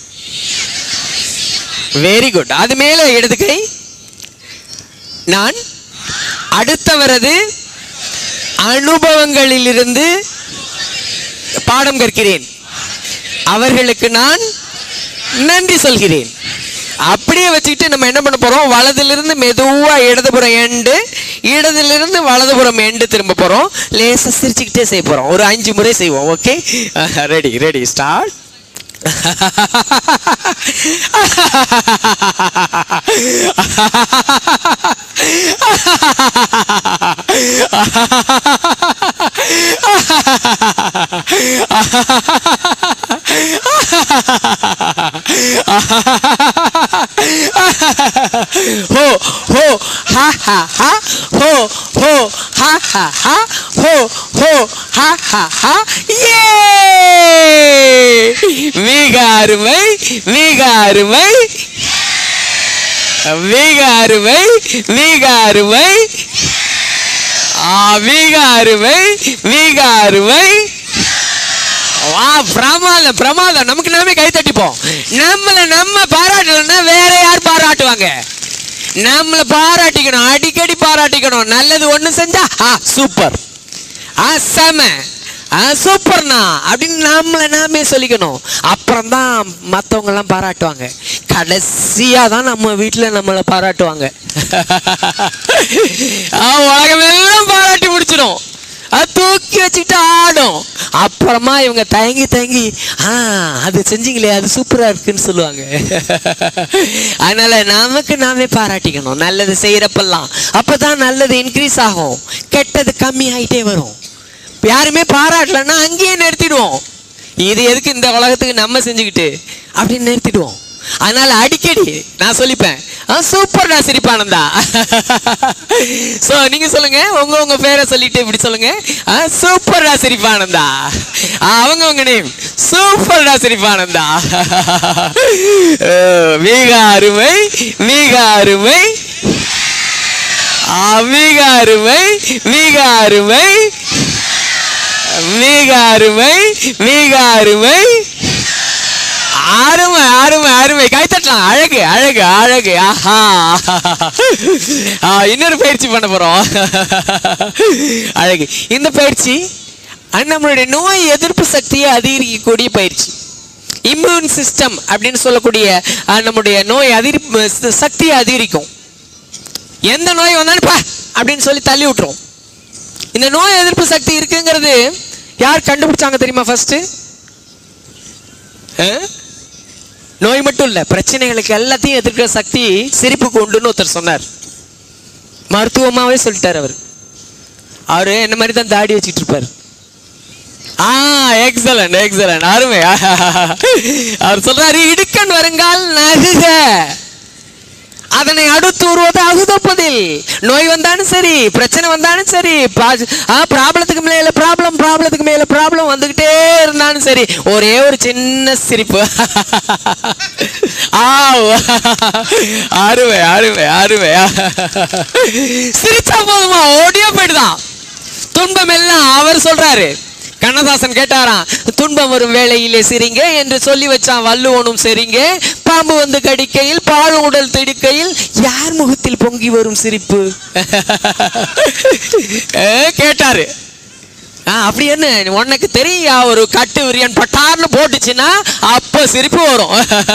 Very good. அது மேல இடது கை. நான் அடுத்தவரது அனுபவங்களிலிருந்து பாடம் கற்கிறேன். அவர்களுக்கு நான் நன்றி சொல்கிறேன். அப்படியே வச்சுக்கிட்டு நம்ம என்ன பண்ண போறோம்? வலதிலிருந்து மெதுவா இடதுபுறம் எண்டு, இடதிலிருந்து வலதுபுறம் எண்டு திரும்ப போறோம். லேசா சிரிச்சுக்கிட்டே செய்ய போறோம். ஒரு 5 முறை செய்வோம். Okay, ready ready, start. ho ho ha ha ha ho ho ha ha ha ho ho ஏ! மிக அருமை, மிக அருமை, மிக அருமை, மிக அருமை, மிக அருமை, மிக அருமை. வா, பிரமாதம், பிரமாதம். நமக்கு நாமே கை தட்டிப்போம். நம்ம பாராட்டலன்னா வேற யார் பாராட்டுவாங்க? நம்மள பாராட்டிக்கணும், அடிக்கடி பாராட்டிக்கணும். நல்லது ஒண்ணு செஞ்சா சூப்பர், செம, சூப்பர்னா அப்படின்னு நம்மள நாமே சொல்லிக்கணும். அப்புறம் தான் மற்றவங்க எல்லாம் பாராட்டுவாங்க. கடைசியா தான் நம்ம வீட்டுல நம்மளை பாராட்டுவாங்க. உலகமெல்லாம் பாராட்டி முடிச்சிடும், தூக்கி வச்சுக்கிட்டு ஆடும். அப்புறமா இவங்க தயங்கி தயங்கி அது செஞ்சீங்களே, அது சூப்பரா இருக்குன்னு சொல்லுவாங்க. அதனால நமக்கு நாமே பாராட்டிக்கணும் நல்லது செய்யறப்பெல்லாம். அப்பதான் நல்லது இன்க்ரீஸ் ஆகும், கெட்டது கம்மி ஆயிட்டே வரும். யாருமே பாராட்டலன்னா அங்கேயே நிறுத்திடுவோம். இது எதுக்கு இந்த உலகத்துக்கு நம்ம செஞ்சுக்கிட்டு அப்படின்னு நிறுத்திடுவோம். அதனால அடிக்கடி நான் சொல்லிப்பேன், சூப்பர்டா சிரிப்பானந்தா. சோ நீங்க சொல்லுங்க, உங்க பேரை சொல்லிட்டு இப்படி சொல்லுங்க, சூப்பர்டா சிரிப்பானந்தா. அவங்க நேம் சூப்பர்டா சிரிப்பானந்தா. மிக அருமை, மிக அருமை, மிக அருமை, மிக அருமை, மிக அருமை, மிக அருமை, அருமை, அருமை, அருமை. கைத்தட்டலாம். அழகு, அழகு, அழகு. இன்னொரு பயிற்சி பண்ண போறோம். அழகு. இந்த பயிற்சி நம்மளுடைய நோய் எதிர்ப்பு சக்தியை அதிகரிக்கக்கூடிய பயிற்சி. இம்யூன் சிஸ்டம் அப்படின்னு சொல்லக்கூடிய நம்முடைய நோய் சக்தியை அதிகரிக்கும். எந்த நோய் வந்தாலும் அப்படின்னு சொல்லி தள்ளி விட்டுரும். இந்த நோய் எதிர்ப்பு சக்தி இருக்குங்கிறது யார் கண்டுபிடிச்சாங்க தெரியுமா? ஃபர்ஸ்ட் நோய் மட்டும் இல்ல, பிரச்சனைகளுக்கு எல்லாத்தையும் எதிர்க்கிற சக்தி சிரிப்புக்கு உண்டுன்னு ஒருத்தர் சொன்னார். மருத்துவமாவே சொல்லிட்டார். அவரு என்ன மாதிரி தான் தாடி வச்சுட்டு இருப்பாரு. எக்ஸலண்ட், எக்ஸலண்ட், அருமை. அவர் சொல்றாரு, இடுக்கண் வருங்கால் நகுக, அதனை அடுத்து வருவது அகுதப்பதில். நோய் வந்தாலும் சரி, பிரச்சனை வந்தாலும் சரி, ப்ராப்ளத்துக்கு மேல ப்ராப்ளம், ப்ராப்ளத்துக்கு மேல ப்ராப்ளம் வந்துகிட்டே இருந்தாலும் சரி, ஒரே ஒரு சின்ன சிரிப்பு. அருமை, அருமை, அருமை. சிரிச்சா போதுமா, ஓடியா போயிடுதான் துன்பம் எல்லாம். அவர் சொல்றாரு, கண்ணதாசன் கேட்டாராம், துன்பம் வரும் வேளையிலே சிரிங்க என்று சொல்லி வச்சான் வள்ளுவனும். சரிங்க, பாம்பு வந்து கடிக்கையில், பால் உடல் திடுக்கையில், யார் முகத்தில் பொங்கி வரும் சிரிப்பு கேட்டாரு. அப்படி என்ன உனக்கு தெரியும், ஒரு கட்டு விரியன் பட்டார்னு போட்டுச்சுன்னா அப்ப சிரிப்பு வரும்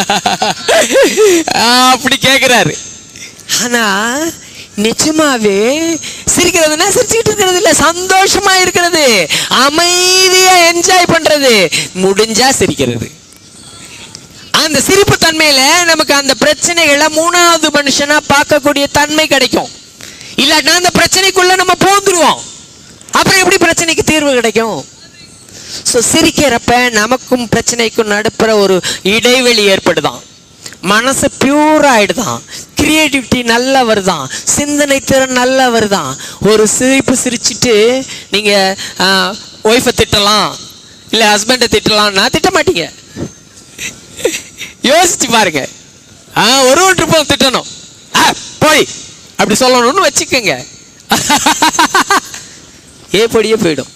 அப்படி கேக்குறாரு. ஆனா நிஜமாவே சிரிக்கிறதுனா சிரிச்சுக்கிட்டு இருக்கிறது இல்ல, சந்தோஷமா இருக்கிறது, அமைதியா என்ஜாய் பண்றது, முடிஞ்சா சிரிக்கிறது. அந்த சிரிப்பு தன்மையில நமக்கு அந்த பிரச்சனைகளை மூணாவது மனுஷனா பார்க்கக்கூடிய தன்மை கிடைக்கும். இல்லாட்டினா அந்த பிரச்சனைக்குள்ள நம்ம போந்துருவோம். அப்புறம் எப்படி பிரச்சனைக்கு தீர்வு கிடைக்கும்? சிரிக்கிறப்ப நமக்கும் பிரச்சனைக்கும் நடுப்புற ஒரு இடைவெளி ஏற்படுதான், மனசு பியூர் ஆயிடுதான், கிரியேட்டிவிட்டி நல்லா வருதான், சிந்தனை திறன் நல்லா வருதான். ஒரு சிரிப்பு சிரிச்சுட்டு நீங்க ஒய்ஃபை திட்டலாம், இல்ல ஹஸ்பண்டை திட்டலாம்னா திட்ட மாட்டீங்க. யோசிச்சு பாருங்க. ஒரு ட்ரிப் திட்டணும், போய் அப்படி சொல்லணும்னு வச்சுக்கோங்க, ஏப்படியே போயிடும்.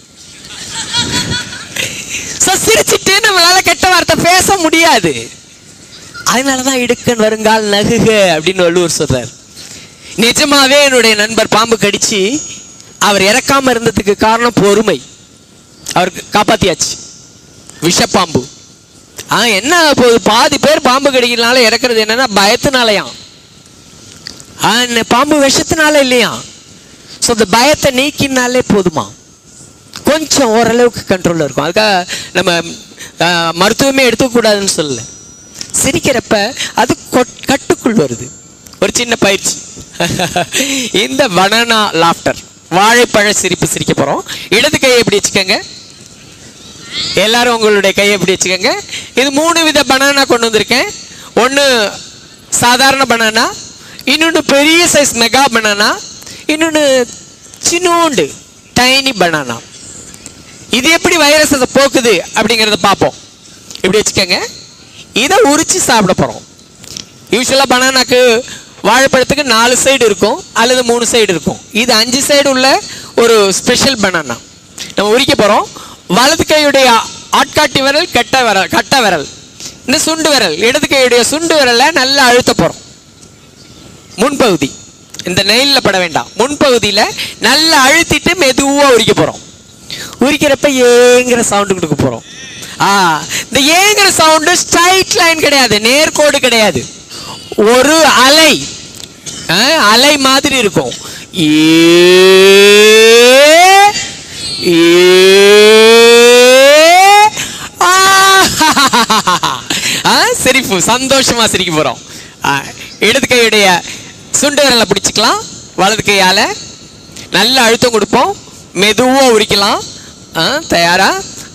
சிரிச்சுட்டு நம்மளால கெட்ட வார்த்தை பேச முடியாது. அதனாலதான் இடுக்கண் வருங்கால் நகுக அப்படின்னு வள்ளுவர் சொல்றார். நிஜமாவே என்னுடைய நண்பர் பாம்பு கடிச்சு அவர் இறக்காம இருந்ததுக்கு காரணம் பொறுமை. அவருக்கு காப்பாத்தியாச்சு. விஷப்பாம்பு. என்ன பாதி பேர் பாம்பு கடிக்கிறதுனால இறக்குறது என்னன்னா பயத்தினாலயாம். பாம்பு விஷத்தினால இல்லையா. ஸோ அந்த பயத்தை நீக்கினாலே போதுமா, கொஞ்சம் ஓரளவுக்கு கண்ட்ரோல்ல இருக்கும். அதுக்காக நம்ம மருத்துவமே எடுத்துக்கூடாதுன்னு சொல்லல. சிரிக்கிறப்ப அது கட்டுக்குள் வருது. ஒரு சின்ன பயிற்சி. இந்த பனானா லாஃப்டர், வாழைப்பழ சிரிப்பு சிரிக்க போறோம். இடது கையை எப்படி வச்சுக்கோங்க, எல்லாரும் உங்களுடைய கையை எப்படி வச்சுக்கோங்க. இது 3 வித பனானா கொண்டு வந்திருக்கேன். ஒன்று சாதாரண பனானா, இன்னொன்று பெரிய சைஸ் மெகா பனானா, இன்னொன்று சின்னோண்டு டைனி பனானா. இது எப்படி வைரஸை போக்குது அப்படிங்கிறத பார்ப்போம். இப்படி வச்சுக்கோங்க. இதை உரிச்சு சாப்பிட போகிறோம். யூஸ்வலாக பனானாக்கு வாழைப்பழத்துக்கு 4 சைடு இருக்கும் அல்லது 3 சைடு இருக்கும். இது 5 சைடு உள்ள ஒரு ஸ்பெஷல் பனானா. நம்ம உரிக்க போகிறோம். வலது கையுடைய ஆட்காட்டி விரல், கட்டை விரல், இந்த சுண்டு விரல், இடது கையுடைய சுண்டு விரலை நல்லா அழுத்த போகிறோம். முன்பகுதி, இந்த நெயிலில் பட வேண்டாம், முன்பகுதியில் நல்லா அழுத்திட்டு மெதுவாக உரிக்க போகிறோம். உரிக்கிறப்ப ஏங்கிற சவுண்டு கொடுக்க போகிறோம். இந்த ஏங்கிற சவுண்டு ஸ்ட்ரைட் லைன் கிடையாது, நேர்கோடு கிடையாது, ஒரு அலை அலை மாதிரி இருக்கும். சிரிப்பு, சந்தோஷமா சிரிக்க போறோம். இடது கையுடைய சுண்டு விரலை பிடிச்சிக்கலாம், வலது கையால நல்ல அழுத்தம் கொடுப்போம், மெதுவா உரிக்கலாம். தயாரா?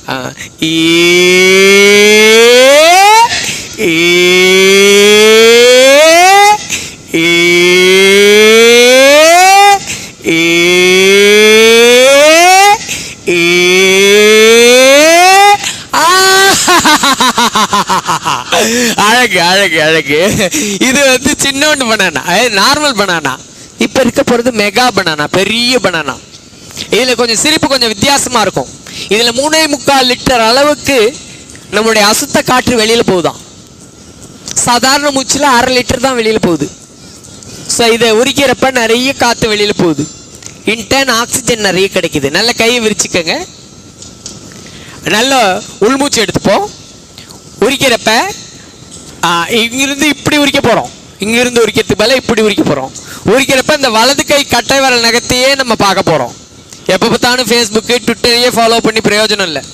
அழகு அழகு அழகு. இது வந்து சின்னோண்டு பனானா, நார்மல் பனானா. இப்ப இருக்க போறது மெகா பனானா, பெரிய பனானா. இதுல கொஞ்சம் சிரிப்பு கொஞ்சம் வித்தியாசமா இருக்கும். இதுல 3.25 லிட்டர் அளவுக்கு நம்மளுடைய அசுத்த காற்று வெளியில போகுதான். சாதாரண மூச்சுல 1/2 லிட்டர் தான் வெளியில போகுது. ஸோ இதை உரிக்கிறப்ப நிறைய காற்று வெளியில போகுது. இன்டர்ன் ஆக்சிஜன் நிறைய கிடைக்குது. நல்ல கையை விரிச்சுக்கங்க, நல்ல உள்மூச்சு எடுத்துப்போம். உரிக்கிறப்ப இங்கிருந்து இப்படி உரிக்க போறோம், இங்கிருந்து உரிக்கிறதுக்கு பதிலாக இப்படி உரிக்க போறோம். உரிக்கிறப்ப இந்த வலது கை கட்டை விரல் நகத்தையே நம்ம பார்க்க போறோம். எப்போ பார்த்தாலும் ஃபேஸ்புக்கு ட்விட்டரையே ஃபாலோ பண்ணி பிரயோஜனம் இல்லை.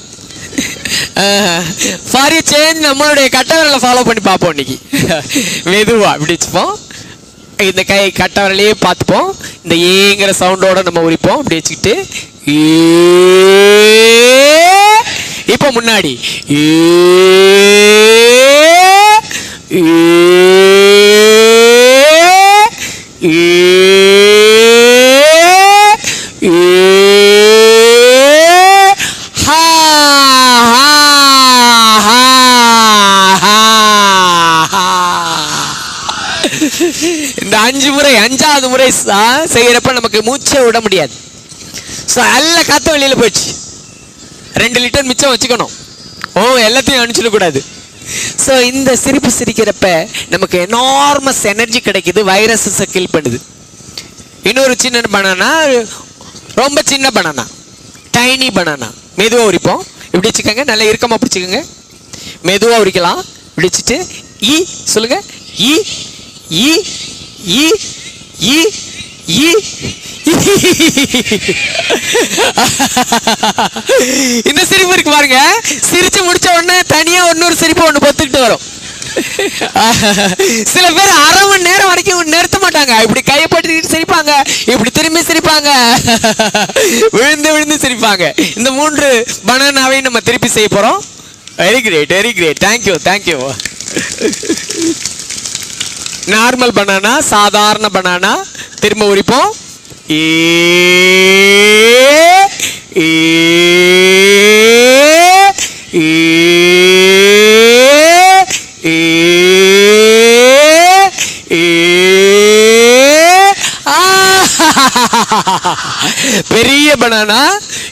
ஃபார் யூ சேஞ்ச் நம்மளுடைய கட்டை விரலை ஃபாலோ பண்ணி பார்ப்போம். இன்னைக்கு மெதுவா இப்படி வச்சுப்போம். இந்த கை கட்டை விரலையே பார்த்துப்போம். இந்த ஏங்கிற சவுண்டோட நம்ம உரிப்போம். இப்படி வச்சுக்கிட்டு இப்போ முன்னாடி இந்த 5 முறை, 5வது முறை செய்யறப்ப நமக்கு மூச்சை விட முடியாது. நல்ல காத்து வெளியில போச்சு. 2 லிட்டர் மிச்சம் வச்சுக்கணும். எல்லாத்தையும் அனுப்பிச்சிடக்கூடாது. ஸோ இந்த சிரிப்பு சிரிக்கிறப்ப நமக்கு எனார்மஸ் எனர்ஜி கிடைக்குது, வைரஸை கில் பண்ணுது. இன்னொரு சின்ன பனானா, ரொம்ப சின்ன பனானா, டைனி பனானா. மெதுவாக உரிப்போம். இப்படி வச்சுக்கோங்க, நல்லா இறுக்கமாக பிடிச்சிக்கோங்க. மெதுவாக உரிக்கலாம். பிடிச்சிட்டு சொல்லுங்க. இந்த சிரிப்பு இருக்கு பாருங்க. சிரிச்சு முடிச்ச உடனே தனியா இன்னொரு சிரிப்பு ஒண்ணு பொத்துக்கிட்டு வரும். சில பேர் 1/2 மணி நேரம் வரைக்கும் நிறுத்த மாட்டாங்க. இப்படி கையப்பட்டு சிரிப்பாங்க, இப்படி திரும்பி சிரிப்பாங்க, விழுந்து விழுந்து சிரிப்பாங்க. இந்த 3 பனானாவையும் நம்ம திருப்பி செய்ய போறோம். Very great, very great. Thank you, thank you. Normal banana, சாதாரண பனானா. திரும்ப உரிப்போம். பெரிய பனானா.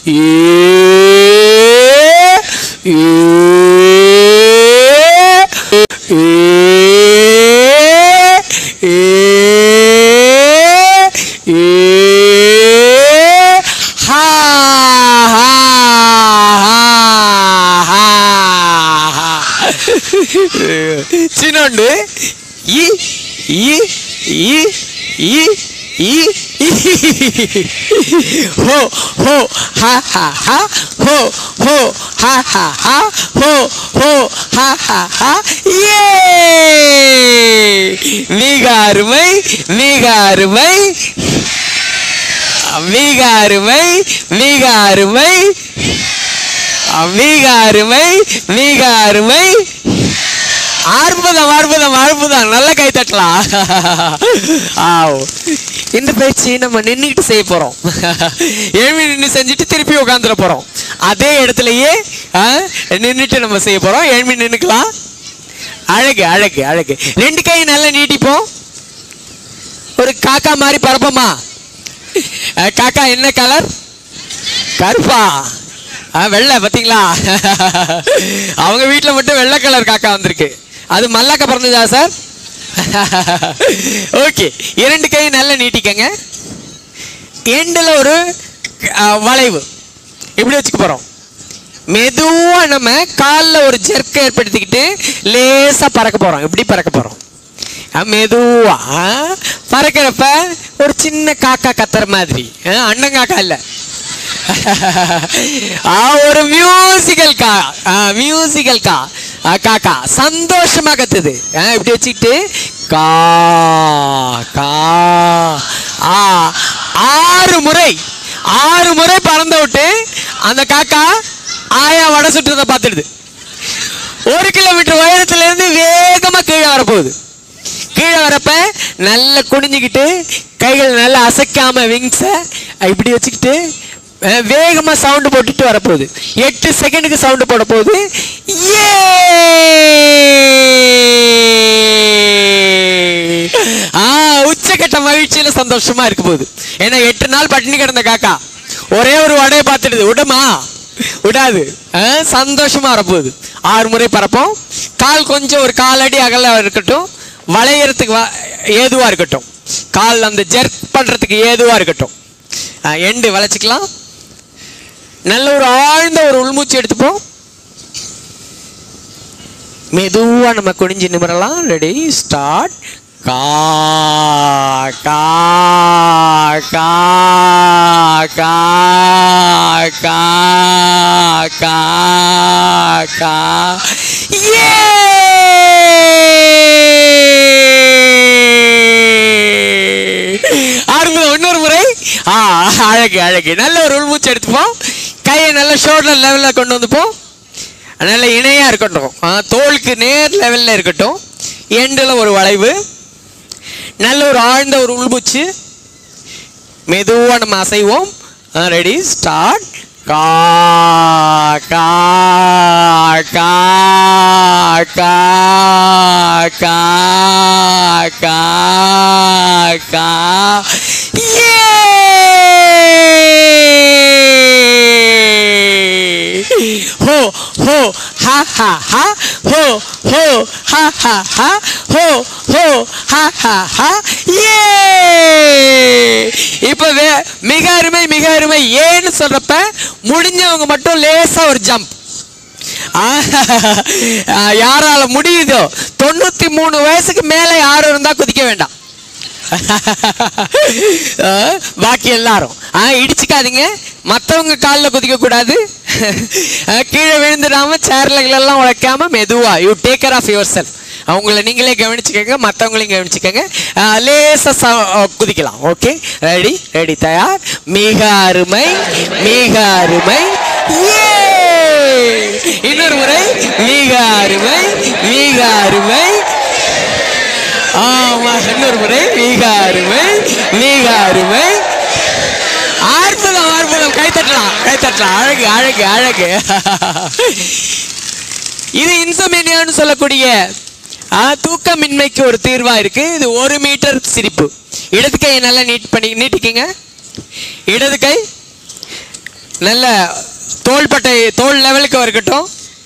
சின்னோண்டு ho ho ha ha ha ho ho ha ha ha ho ho ha ha ha மிக அருமை, மிக அருமை, மிக அருமை, மிக அருமை, மிக அருமை, மிக அருமை. அற்புதம், அற்புதம், அற்புதம். நல்ல கை தட்டலாம். இந்த பயிற்சி நம்ம நின்றுட்டு செய்ய போறோம். எழுப்பி நின்று செஞ்சுட்டு திருப்பி உட்காந்துட போறோம். அதே இடத்துலயே நின்றுட்டு நம்ம செய்ய போறோம். எழுமி நின்னுக்கலாம். அழகு அழகு அழகு. ரெண்டு கை நல்லா நீட்டிப்போம். ஒரு காக்கா மாதிரி பரப்போமா? காக்கா என்ன கலர்? கருப்பா? வெள்ளை. பார்த்தீங்களா? அவங்க வீட்டில் மட்டும் வெள்ளை கலர் காக்கா வந்திருக்கு. அது மல்லாக்க பிறந்ததா சார்? ஓகே, இரண்டு கை நல்லா நீட்டிக்கங்க. எண்டில் ஒரு வளைவு இப்படி வச்சுக்க போறோம். மெதுவா நம்ம காலில் ஒரு ஜெர்க் ஏற்படுத்திக்கிட்டு லேசா பறக்க போறோம். இப்படி பறக்க போறோம். மெதுவா பறக்கிறப்ப ஒரு சின்ன காக்கா கத்துற மாதிரி, அண்ணன் காக்கா இல்ல, ஒரு மியூசிக்கல் காக்கா சந்தோஷமா கத்துது. இப்படி வச்சுக்கிட்டு கா கா 6 முறை பறந்த விட்டு அந்த காக்கா ஆயா வடை சுட்டுறத பார்த்துடுது. 1 கிலோமீட்டர் உயரத்துல இருந்து வேகமா கீழே வரப்போகுது. கீழே வரப்ப நல்லா குனிஞ்சுக்கிட்டு கைகள் நல்லா அசைக்காம விங்ஸை இப்படி வச்சுக்கிட்டு வேகமா சவுண்டு போட்டுட்டு வரப்போகுது. 8 செகண்டுக்கு சவுண்டு போட போகுது. உச்சக்கட்ட மகிழ்ச்சியில சந்தோஷமா இருக்க போகுது. ஏன்னா 8 நாள் பட்டினி கிடந்த காக்கா ஒரே ஒரு வடையை பார்த்துடுது. விடுமா? விடாது. சந்தோஷமா வரப்போகுது. 6 முறை பறப்போம். கால் கொஞ்சம் ஒரு 4 அடி அகல இருக்கட்டும். வளையறதுக்கு ஏதுவா இருக்கட்டும். கால் அந்த ஜெர்க் பண்றதுக்கு ஏதுவா இருக்கட்டும். எண்டு வளைச்சிக்கலாம். நல்ல ஒரு ஆழ்ந்த ஒரு உள்மூச்சு எடுத்துப்போம். மெதுவா நம்ம குனிஞ்சு நிமிரலாம். Ready, start. கா கா கா கா கா கா கா. இன்னொரு முறை. அழகு அழகு. நல்ல ஒரு உள்மூச்சு எடுத்துப்போம். கையை நல்ல ஷோல்டர் லெவலில் கொண்டு வந்துப்போம். நல்ல இணையா இருக்கட்டும். தோலுக்கு நேர் லெவலில் இருக்கட்டும். எண்டில் ஒரு வளைவு. நல்ல ஒரு ஆழ்ந்த ஒரு உள்மூச்சு. மெதுவாக நம்ம அசைவோம். Ready, start. கா கா கா கா கா கா கா. ஹோ ஹோ ஹா ஹா ஹா. ஹோ ஹோ ஹா ஹா ஹா. ஹோ ஹோ ஹா ஹா ஹா. இப்ப மிக அருமை மிக அருமை. ஏன்னு சொல்றப்ப முடிஞ்சவங்க மட்டும் லேசா ஒரு ஜம்ப். யாரால முடியுதோ 93 வயசுக்கு மேல யாரும் இருந்தா குதிக்க வேண்டாம். பாக்கி எல்லாரும் இடிச்சுக்காதீங்க. மற்றவங்க காலில் குதிக்க கூடாது. கீழே விழுந்துடாம சேர்ல எல்லாம் உழைக்காம மெதுவா you take care of yourself. அவங்கள நீங்களே கவனிச்சுக்கோங்க, மற்றவங்களையும் கவனிச்சுக்கோங்க. லேசா குதிக்கலாம். ஓகே, ரெடி ரெடி, தயார். மிக அருமை மிக அருமை. இன்னொரு முறை. மிக அருமை மிக அருமை. இன்னொரு முறை. மிக அருமை மிக அருமை. அற்புதம் அற்புதம். கைத்தட்டலாம் கைத்தட்டலாம். அழகு அழகு அழகு. இது இன்சோமேனியான்னு சொல்லக்கூடிய தூக்கமின்மைக்கு ஒரு தீர்வா இருக்கு. இது 1 மீட்டர் சிரிப்பு. இடது கையை நல்லா நீட்டிக்கிங்க. இடது கை நல்ல தோள்பட்டை தோல் லெவலுக்கு இருக்கட்டும்.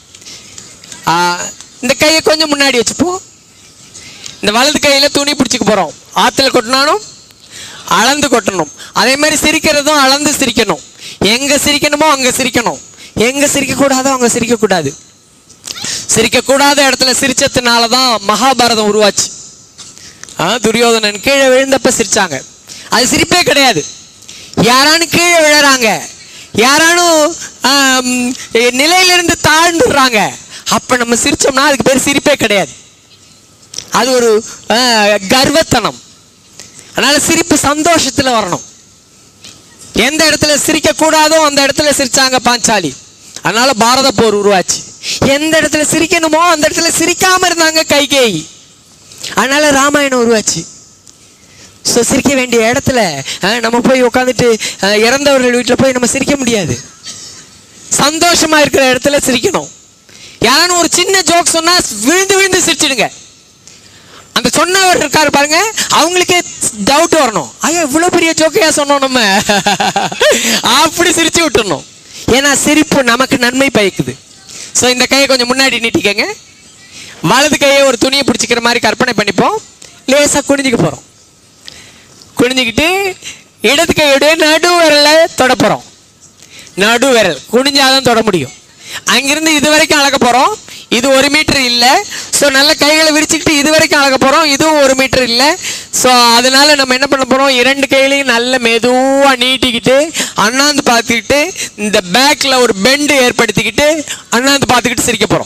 இந்த கையை கொஞ்சம் முன்னாடி வச்சுப்போம். இந்த வலது கையில துணி பிடிச்சிக்க போறோம். ஆத்துல கொட்டினாலும் அளந்து கொட்டணும். அதே மாதிரி சிரிக்கிறதும் அளந்து சிரிக்கணும். எங்க சிரிக்கணுமோ அங்க சிரிக்கணும். எங்க சிரிக்க கூடாதோ அங்க சிரிக்க கூடாது. சிரிக்க கூடாத இடத்துல சிரிச்சதுனாலதான் மகாபாரதம் உருவாச்சு. துரியோதனன் கீழே விழுந்தப்ப சிரிச்சாங்க. அது சிரிப்பே கிடையாது. யாரானு கீழே விழறாங்க, யாரானும் நிலையிலிருந்து தாழ்ந்துடுறாங்க, அப்ப நம்ம சிரிச்சோம்னா அதுக்கு பேர் சிரிப்பே கிடையாது. அது ஒரு கர்வத்தனம். அதனால சிரிப்பு சந்தோஷத்துல வரணும். எந்த இடத்துல சிரிக்க கூடாதோ அந்த இடத்துல சிரிச்சாங்க பாஞ்சாலி. அதனால பாரத போர் உருவாச்சு. எந்த இடத்துல சிரிக்கணுமோ அந்த இடத்துல சிரிக்காம இருந்தாங்க கைகேயி. அதனால ராமாயணம் உருவாச்சு. சிரிக்க வேண்டிய இடத்துல நம்ம போய் உட்காந்துட்டு இறந்தவர்கள் வீட்டில் போய் நம்ம சிரிக்க முடியாது. சந்தோஷமா இருக்கிற இடத்துல சிரிக்கணும். யாரானு ஒரு சின்ன ஜோக் சொன்னா விழுந்து விழுந்து சிரிச்சிடுங்க. அந்த சொன்னவர் இருக்காரு பாருங்க, அவங்களுக்கே டவுட் வரணும், ஐயா இவ்வளவு பெரிய ஜோக்கையா சொன்னோம் நம்ம அப்படி சிரிச்சு விட்டுறணும். ஏன்னா சிரிப்பு நமக்கு நன்மை பயக்குது. ஸோ இந்த கையை கொஞ்சம் முன்னாடி நீட்டிக்கங்க. வலது கையை ஒரு துணியை பிடிச்சிக்கிற மாதிரி கற்பனை பண்ணிப்போம். லேசா குனிஞ்சுக்க போறோம். குனிஞ்சுக்கிட்டு இடது கையோடைய நடு விரல தொட போறோம். நடு விரல் குனிஞ்சாதான் தொட முடியும். அங்கிருந்து இது வரைக்கும் அளக்க போறோம். இது 1 மீட்டர் இல்லை. ஸோ நல்ல கைகளை விரிச்சுக்கிட்டு இது வரைக்கும் அளக்க போறோம். இதுவும் 1 மீட்டர் இல்லை. ஸோ அதனால நம்ம என்ன பண்ண போறோம், 2 கைகளையும் நல்ல மெதுவாக நீட்டிக்கிட்டு அண்ணாந்து பார்த்துக்கிட்டு இந்த பேக்ல ஒரு பெண்டு ஏற்படுத்திக்கிட்டு அண்ணாந்து பார்த்துக்கிட்டு சிரிக்க போறோம்.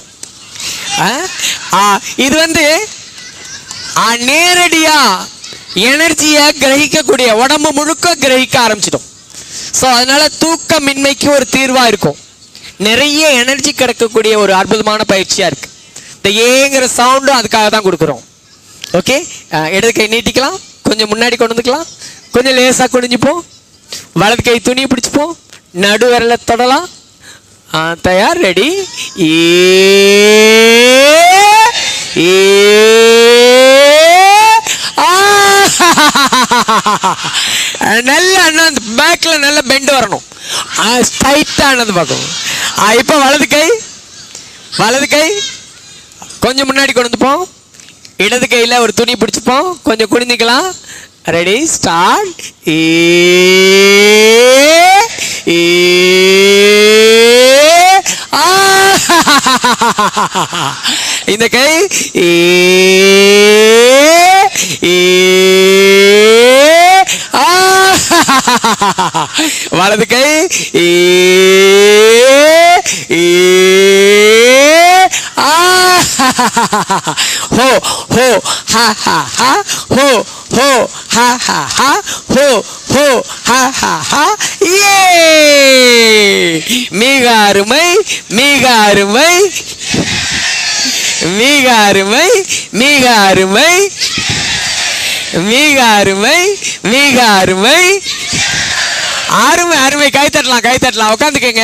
இது வந்து நேரடியா எனர்ஜியை கிரகிக்கக்கூடிய, உடம்பு முழுக்க கிரகிக்க ஆரம்பிச்சிடும். ஸோ அதனால தூக்கமின்மைக்கு ஒரு தீர்வா இருக்கும். நிறைய எனர்ஜி கிடைக்கக்கூடிய ஒரு அற்புதமான பயிற்சியா இருக்கு. இந்த ஏங்கிற சவுண்டும் அதுக்காக தான் கொடுக்குறோம். ஓகே, இடது கை நீட்டிக்கலாம், கொஞ்சம் முன்னாடி கொண்டு வந்துக்கலாம், கொஞ்சம் லேசா குனிஞ்சுப்போம், வலது கை துணியை பிடிச்சிப்போம், நடு விரல தொடலாம். தயார், ரெடி. நல்ல அண்ணாந்து பேக்ல நல்ல பெண்ட் வரணும். ஸ்ட்ரைட்டா அண்ணாந்து பார்க்கணும். இப்போ வலது கை கொஞ்சம் முன்னாடி கொண்டு வந்துப்போம். இடது கையில் ஒரு துணி பிடிச்சிப்போம், கொஞ்சம் குனிஞ்சிக்கலாம். Ready, start. இந்த கை வலது கை ஹோ ஹோ ஹா ஹா ஹா ஹோ ஹோ ஹா ஹா ஹா ஹோ ஹோ ஹா ஹா ஹா. ஏ மிக அருமை, மிக அருமை, மிக அருமை, மிக அருமை, மிக அருமை, மிக அருமை, அருமை அருமை. கை தட்டலாம், கை தட்டலாம், உட்காந்துக்கங்க.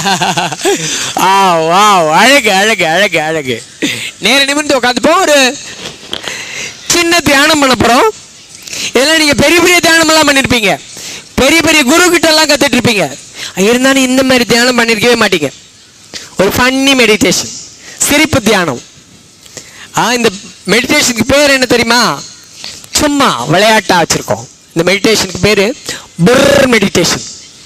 அழகு அழகு அழகு அழகு. நேர நிமிர்ந்து உட்காந்துப்போம். ஒரு சின்ன தியானம் பண்ண போறோம். இதெல்லாம் நீங்க பெரிய பெரிய தியானம் எல்லாம் பண்ணிருப்பீங்க, பெரிய பெரிய குரு கிட்ட எல்லாம் கத்துட்டு இருப்பீங்க. இருந்தாலும் இந்த மாதிரி தியானம் பண்ணிருக்கவே மாட்டீங்க. ஒரு ஃபன்னி மெடிடேஷன், சிரிப்பு தியானம். இந்த மெடிடேஷனுக்கு பேர் என்ன தெரியுமா? சும்மா விளையாட்டா வச்சிருக்கோம். இந்த மெடிடேஷனுக்கு பேரு புர் மெடிடேஷன்.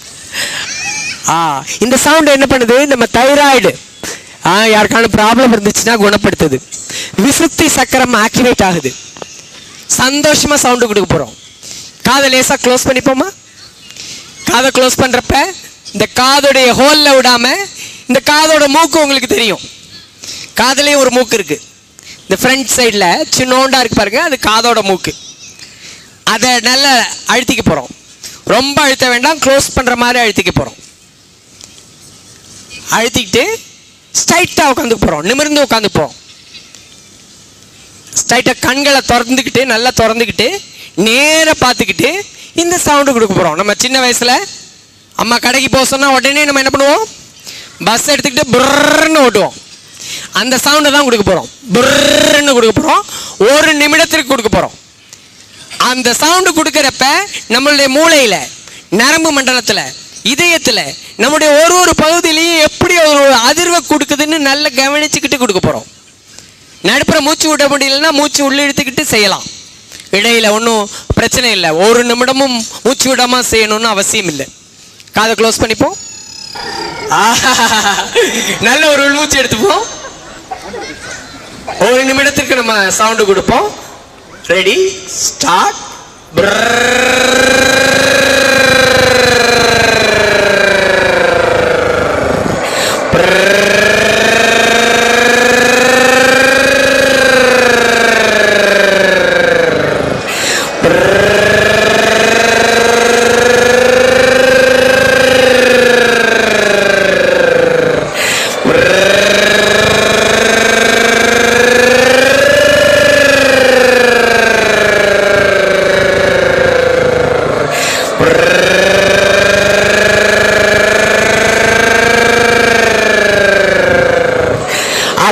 இந்த சவுண்ட் என்ன பண்ணுது, நம்ம தைராய்டு யாருக்கான ப்ராப்ளம் இருந்துச்சுன்னா குணப்படுத்துது. விசுத்தி சக்கரம் ஆக்டிவேட் ஆகுது. சந்தோஷமா சவுண்டு கொடுக்க போறோம். காதை லேசா க்ளோஸ் பண்ணிப்போமா? காதை க்ளோஸ் பண்றப்ப இந்த காதோடைய ஹோல்ல விடாம, இந்த காதோட மூக்கு உங்களுக்கு தெரியும். காதுலயும் ஒரு மூக்கு இருக்கு. இந்த ஃப்ரண்ட் சைடில் சின்னோண்டா இருக்கு பாருங்க, அது காதோட மூக்கு. அதை நல்லா அழுத்திக்க போறோம். ரொம்ப அழுத்த வேண்டாம், க்ளோஸ் பண்ற மாதிரி அழுத்திக்க போறோம். அழுத்திக்கிட்டு ஸ்ட்ரைட்டா உட்காந்து போறோம். நிமிர்ந்து உட்காந்து போறோம். ஸ்ட்ரைட்டா கண்களை திறந்துக்கிட்டு, நல்லா திறந்துக்கிட்டு நேர பார்த்துக்கிட்டு இந்த சவுண்டு கொடுக்க போறோம். நம்ம சின்ன வயசுல அம்மா கடைக்கு போக சொன்னா உடனே நம்ம என்ன பண்ணுவோம், பஸ் எடுத்துக்கிட்டு புர்ன்னு ஓட்டுவோம். அந்த சவுண்டை தான் கொடுக்க போறோம். புர்ன்னு கொடுக்க போறோம். 1 நிமிடத்திற்கு கொடுக்க போறோம். அந்த சவுண்டு கொடுக்கறப்ப நம்மளுடைய மூளையில, நரம்பு மண்டலத்துல, இதயத்துல, நம்முடைய ஒரு பகுதியிலையும் எப்படி ஒரு அதிர்வை கொடுக்குதுன்னு நல்லா கவனிச்சுக்கிட்டு கொடுக்க போறோம். நடுப்புற மூச்சு விட முடியலன்னா மூச்சு உள்ள இழுத்துக்கிட்டு செய்யலாம். இடையில ஒன்றும் பிரச்சனை இல்லை. 1 நிமிடமும் மூச்சு விடாம செய்யணும்னு அவசியம் இல்லை. காதை க்ளோஸ் பண்ணிப்போம். நல்ல ஒரு உள்மூச்சு எடுத்துப்போம். 1 நிமிடத்திற்கு நம்ம சவுண்டு கொடுப்போம். Ready, start.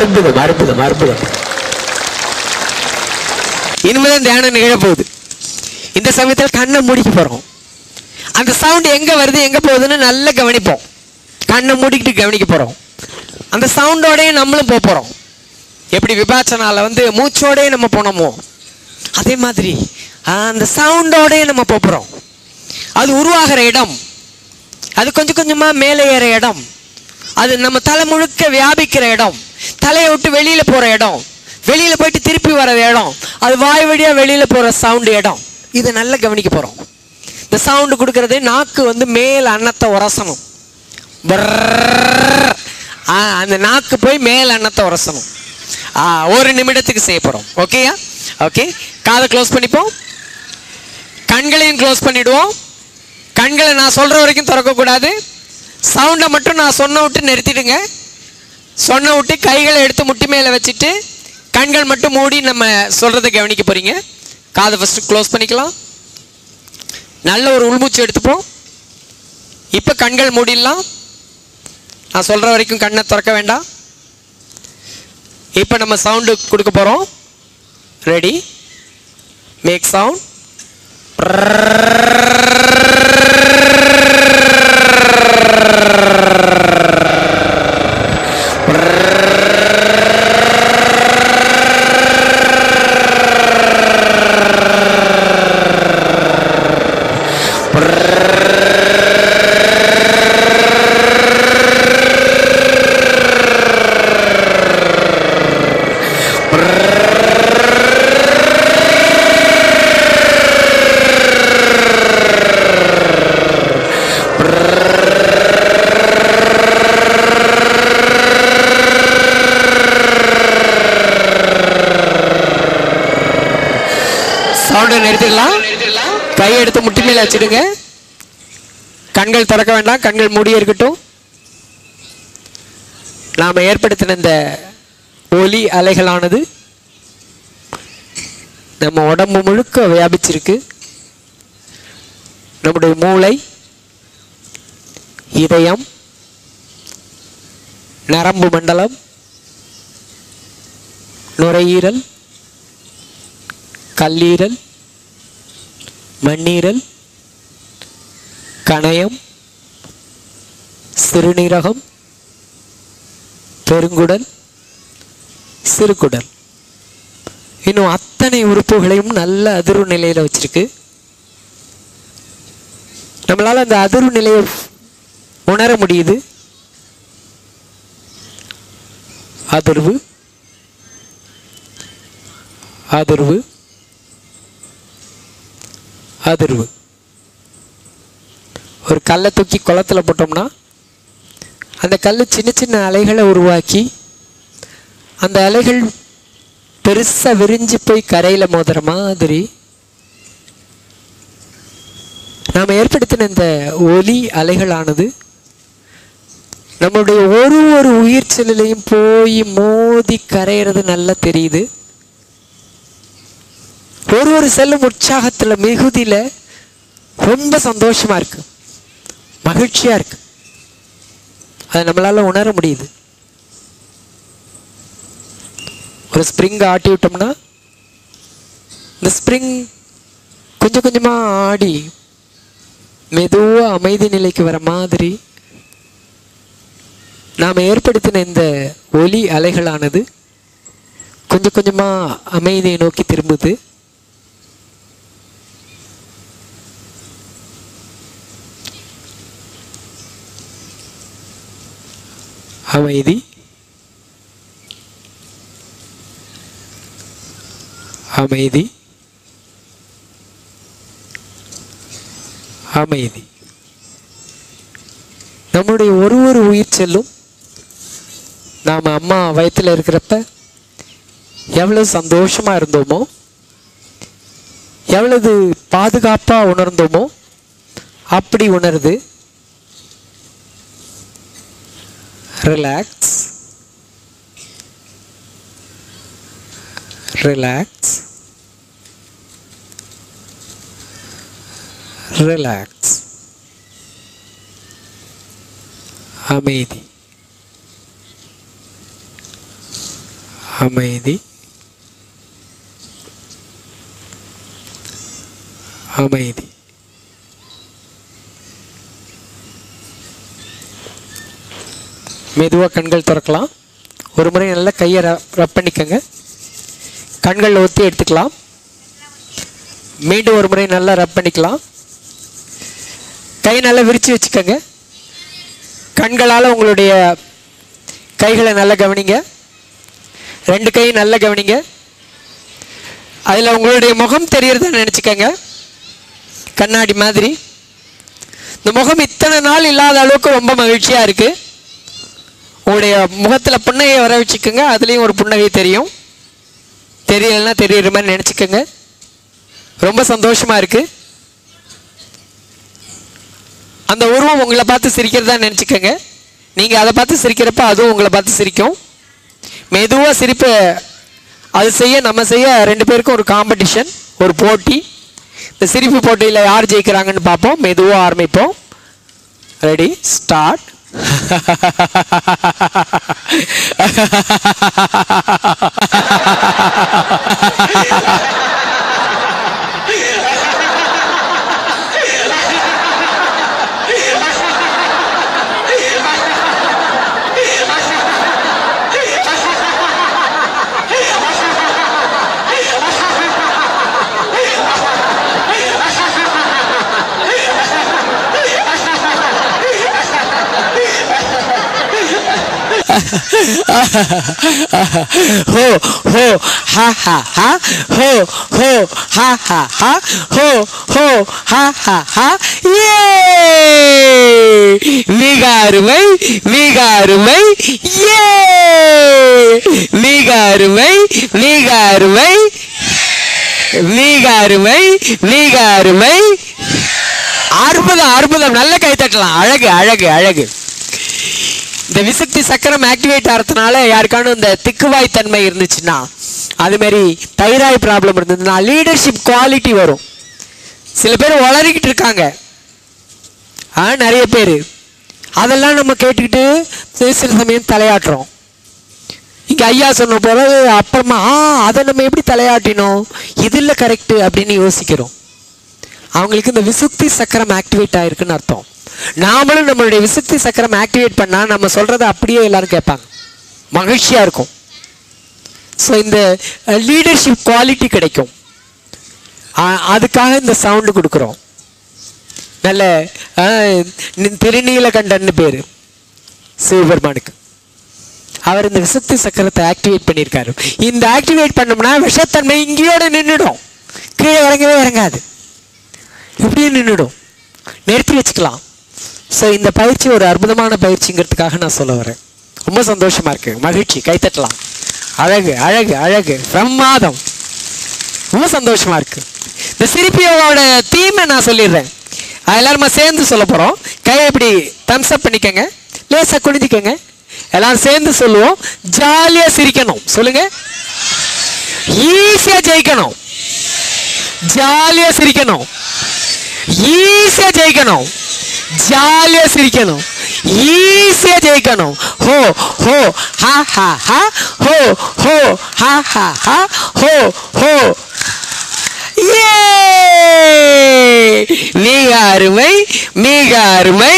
அற்புதம் அற்புதம் அற்புதம். இனிமேதான் தியானம் நிகழ போகுது. இந்த சமயத்தில் கண்ணை மூடிக்க போறோம். அந்த சவுண்ட் எங்க வருது எங்க போகுதுன்னு நல்லா கவனிப்போம். கண்ணை மூடிக்கிட்டு கவனிக்க போறோம். அந்த சவுண்டோடய நம்மளும் போறோம். எப்படி விபாச்சனால மூச்சோடய நம்ம போனோமோ அதே மாதிரி அந்த சவுண்டோடய நம்ம போறோம். அது உருவாகிற இடம், அது கொஞ்சம் கொஞ்சமா மேலே ஏற இடம், அது நம்ம தலை முழுக்க வியாபிக்கிற இடம், தலையை விட்டு வெளியில போற இடம், வெளியில போயிட்டு திருப்பி வர இடம், அது வாய் வழியா வெளியில போற சவுண்டு இடம். இதை நல்லா கவனிக்க போறோம். இந்த சவுண்டு கொடுக்கறது நாக்கு மேல் அன்னத்தை உரசணும். அந்த நாக்கு போய் மேல் அன்னத்தை உரசணும். 1 நிமிடத்துக்கு செய்ய போறோம். ஓகேயா? ஓகே. காதை க்ளோஸ் பண்ணிப்போம். கண்களையும் க்ளோஸ் பண்ணிடுவோம். கண்களை நான் சொல்ற வரைக்கும் திறக்க கூடாது. சவுண்டை மட்டும் நான் சொன்ன விட்டு நிறுத்திடுங்க. சொன்ன விட்டு கைகளை எடுத்து முட்டி மேல வச்சுட்டு கண்கள் மட்டும் மூடி நம்ம சொல்றதை கவனிக்க போறீங்க. காதை ஃபர்ஸ்ட் க்ளோஸ் பண்ணிக்கலாம். நல்ல ஒரு உள்மூச்சு எடுத்துப்போம். இப்ப கண்கள் மூடிடலாம். நான் சொல்ற வரைக்கும் கண்ணை திறக்க வேண்டாம். இப்ப நம்ம சவுண்டு கொடுக்க போறோம். ரெடி? Make sound. நிறுத்திடலாம். கை எடுத்து முட்டி மேல வச்சிடுங்க. கண்கள் திறக்க வேண்டாம். கண்கள் மூடியே இருக்கட்டும். நாம ஏற்படுத்தின இந்த ஒலி அலைகளானது நம்ம உடம்பு முழுக்க வியாபிச்சிருக்கு. நம்முடைய மூளை, இதயம், நரம்பு மண்டலம், நுரையீரல், கல்லீரல், மண்ணீரல், கணையம், சிறுநீரகம், பெருங்குடல், சிறுகுடல், இன்னும் அத்தனை உறுப்புகளையும் நல்ல அதிர்வு நிலையில வச்சிருக்கு. நம்மளால அந்த அதிர்வு நிலையை உணர முடியுது. அதிர்வு, அதிர்வு, அதிர்வு. ஒரு கல்லை தூக்கி குளத்துல போட்டோம்னா அந்த கல் சின்ன சின்ன அலைகளை உருவாக்கி அந்த அலைகள் பெருசா விரிஞ்சு போய் கரையில மோதுற மாதிரி நாம் ஏற்படுத்தின இந்த ஒலி அலைகளானது நம்மளுடைய ஒரு உயிர் செல்லையும் போய் மோதி கரையிறது நல்லா தெரியுது. ஒரு செல்லும் உற்சாகத்துல, மிகுதியில ரொம்ப சந்தோஷமா இருக்கு, மகிழ்ச்சியா இருக்கு. அதை நம்மளால உணர முடியுது. ஒரு ஸ்ப்ரிங் ஆட்டி விட்டோம்னா இந்த ஸ்ப்ரிங் கொஞ்சம் கொஞ்சமா ஆடி மெதுவா அமைதி நிலைக்கு வர மாதிரி நாம் ஏற்படுத்தின இந்த ஒலி அலைகளானது கொஞ்சம் கொஞ்சமா அமைதியை நோக்கி திரும்புது. அமைதி, அமைதி, அமைதி. நம்முடைய ஒரு உயிர் செல்லும் நாம் அம்மா வயிற்றில் இருக்கிறப்ப எவ்வளவு சந்தோஷமா இருந்தோமோ, எவ்வளவு பாதுகாப்பா உணர்ந்தோமோ அப்படி உணருது. Relax, relax, relax. அமைதி, அமைதி, அமைதி. மெதுவாக கண்கள் திறக்கலாம். ஒரு முறை நல்லா கையை ரப் பண்ணிக்கோங்க. கண்கள் ஒத்தி எடுத்துக்கலாம். மீண்டும் ஒரு முறை நல்லா ரப் பண்ணிக்கலாம். கை நல்லா விரித்து வச்சுக்கோங்க. கண்களால் உங்களுடைய கைகளை நல்லா கவனிங்க. 2 கை நல்லா கவனிங்க. அதில் உங்களுடைய முகம் தெரியறதா நினச்சிக்கோங்க. கண்ணாடி மாதிரி. இந்த முகம் இத்தனை நாள் இல்லாத அளவுக்கு ரொம்ப மகிழ்ச்சியாக இருக்குது. உங்களுடைய முகத்தில் புன்னகையை வர வச்சுக்கோங்க. அதுலேயும் ஒரு புன்னகை தெரியும். தெரியலைன்னா தெரியுற மாதிரி நினச்சிக்கோங்க. ரொம்ப சந்தோஷமாக இருக்குது. அந்த உருவம் உங்களை பார்த்து சிரிக்கிறதா நினச்சிக்கோங்க. நீங்கள் அதை பார்த்து சிரிக்கிறப்ப அதுவும் உங்களை பார்த்து சிரிக்கும். மெதுவாக சிரிப்பு அது செய்ய நம்ம செய்ய 2 பேருக்கும் ஒரு காம்படிஷன், ஒரு போட்டி. இந்த சிரிப்பு போட்டியில் யார் ஜெயிக்கிறாங்கன்னு பார்ப்போம். மெதுவாக ஆரம்பிப்போம். Ready, start. ho ho ha ha ha ho ho ha ha ha ho ho ha ha ha மிக அருமை, மிக அருமை, மிக அருமை, மிக அருமை, மிக அருமை, மிக அருமை. அற்புதம், அற்புதம். நல்ல கை தட்டலாம். அழகு, அழகு, அழகு. இந்த விசுக்தி சக்கரம் ஆக்டிவேட் ஆகிறதுனால யாருக்கான இந்த திக்குவாய் தன்மை இருந்துச்சுன்னா, அது மாதிரி தைராய்டு ப்ராப்ளம் இருந்ததுன்னா லீடர்ஷிப் குவாலிட்டி வரும். சில பேர் வளரிக்கிட்டு இருக்காங்க, நிறைய பேர். அதெல்லாம் நம்ம கேட்டுக்கிட்டு சில சமயம் தலையாட்டுறோம். இங்கே ஐயா சொன்ன பிறகு அப்புறமா அதை நம்ம எப்படி தலையாட்டினோம், இதில் கரெக்டு அப்படின்னு யோசிக்கிறோம். அவங்களுக்கு இந்த விசுக்தி சக்கரம் ஆக்டிவேட் ஆகிருக்குன்னு அர்த்தம். நாமளும் நம்மளுடைய விசுக்தி சக்கரம் ஆக்டிவேட் பண்ணால் நம்ம சொல்கிறத அப்படியே எல்லாரும் கேட்பாங்க, மகிழ்ச்சியாக இருக்கும். ஸோ இந்த லீடர்ஷிப் குவாலிட்டி கிடைக்கும். அதுக்காக இந்த சவுண்டு கொடுக்குறோம். நல்ல திருநீலகண்டன்னு பேர் சிவபெருமானுக்கு. அவர் இந்த விசுக்தி சக்கரத்தை ஆக்டிவேட் பண்ணியிருக்காரு. இந்த ஆக்டிவேட் பண்ணோம்னா விஷத்தன்மை இங்கேயோட நின்றுடும், கீழே இறங்கவே இறங்காது, இப்படியே நின்றுடும், நிறுத்தி வச்சுக்கலாம். ஸோ இந்த பயிற்சி ஒரு அற்புதமான பயிற்சிங்கிறதுக்காக நான் சொல்ல வரேன். ரொம்ப சந்தோஷமா இருக்கு, மகிழ்ச்சி, கைத்தட்டலாம். அழகு, அழகு, அழகு, பிரமாதம். ரொம்ப சந்தோஷமா இருக்கு. இந்த சிரிப்பியோட தீமை நான் சொல்லிடுறேன். எல்லாருமா சேர்ந்து சொல்ல போறோம். கையை இப்படி தம்ஸ் அப் பண்ணிக்கங்க, லேசா குனிதிக்கங்க. எல்லாரும் சேர்ந்து சொல்லுவோம். ஜாலியா சிரிக்கணும். சொல்லுங்க. ஈஸியா ஜெயிக்கணும், ஜாலியா சிரிக்கணும், ஈஸியா ஜெயிக்கணும், ஜாலியா சிரிக்கணும், ஈஸியா ஜெயிக்கணும். ஹோ ஹோ ஹா ஹா ஹா ஹோ ஹோ ஹா ஹா ஹா ஹோ ஹோ. மிக அருமை, மிக அருமை,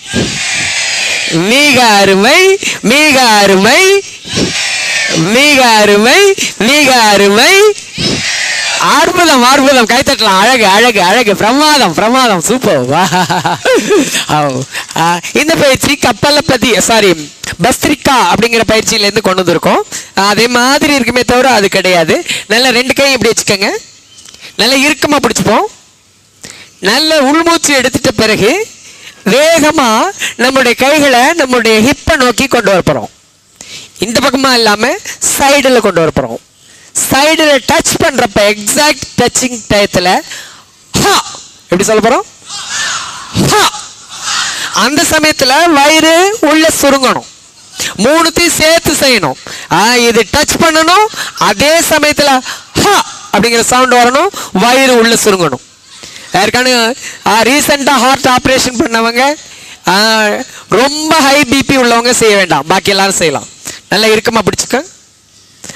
மிக அருமை, மிக அருமை, மிக அருமை, மிக அருமை. அற்புதம், அற்புதம். கைத்தட்டலாம். அழகு, அழகு, அழகு, பிரமாதம், பிரமாதம், சூப்பர். இந்த பயிற்சி பஸ்திரிக்கா அப்படிங்கிற பயிற்சியிலேருந்து கொண்டு வந்திருக்கோம். அதே மாதிரி இருக்குமே தவிர அது கிடையாது. நல்லா 2 கை இப்படி வச்சுக்கோங்க. நல்லா இறுக்கமாக பிடிச்சிப்போம். நல்ல உள்மூச்சு எடுத்துட்ட பிறகு வேகமாக நம்முடைய கைகளை நம்முடைய ஹிப்பை நோக்கி கொண்டு வர போகிறோம். இந்த பக்கமாக இல்லாமல் சைடில் கொண்டு வர போகிறோம். சைடில் டச் பண்ணுறப்ப எக்ஸாக்ட் டச்சிங் டயத்தில் எப்படி சொல்ல போகிறோம், அந்த சமயத்தில் வயிறு உள்ள சுருங்கணும். 3த்தையும் சேர்த்து செய்யணும். இது டச் பண்ணணும், அதே சமயத்தில் அப்படிங்கிற சவுண்ட் வரணும், வயிறு உள்ள சுருங்கணும். யாருக்கான ரீசெண்டாக ஹார்ட் ஆப்ரேஷன் பண்ணவங்க, ரொம்ப ஹை பிபி உள்ளவங்க செய்ய வேண்டாம், பாக்கி எல்லாரும் செய்யலாம். நல்லா இறுக்கமாக பிடிச்சிக்க.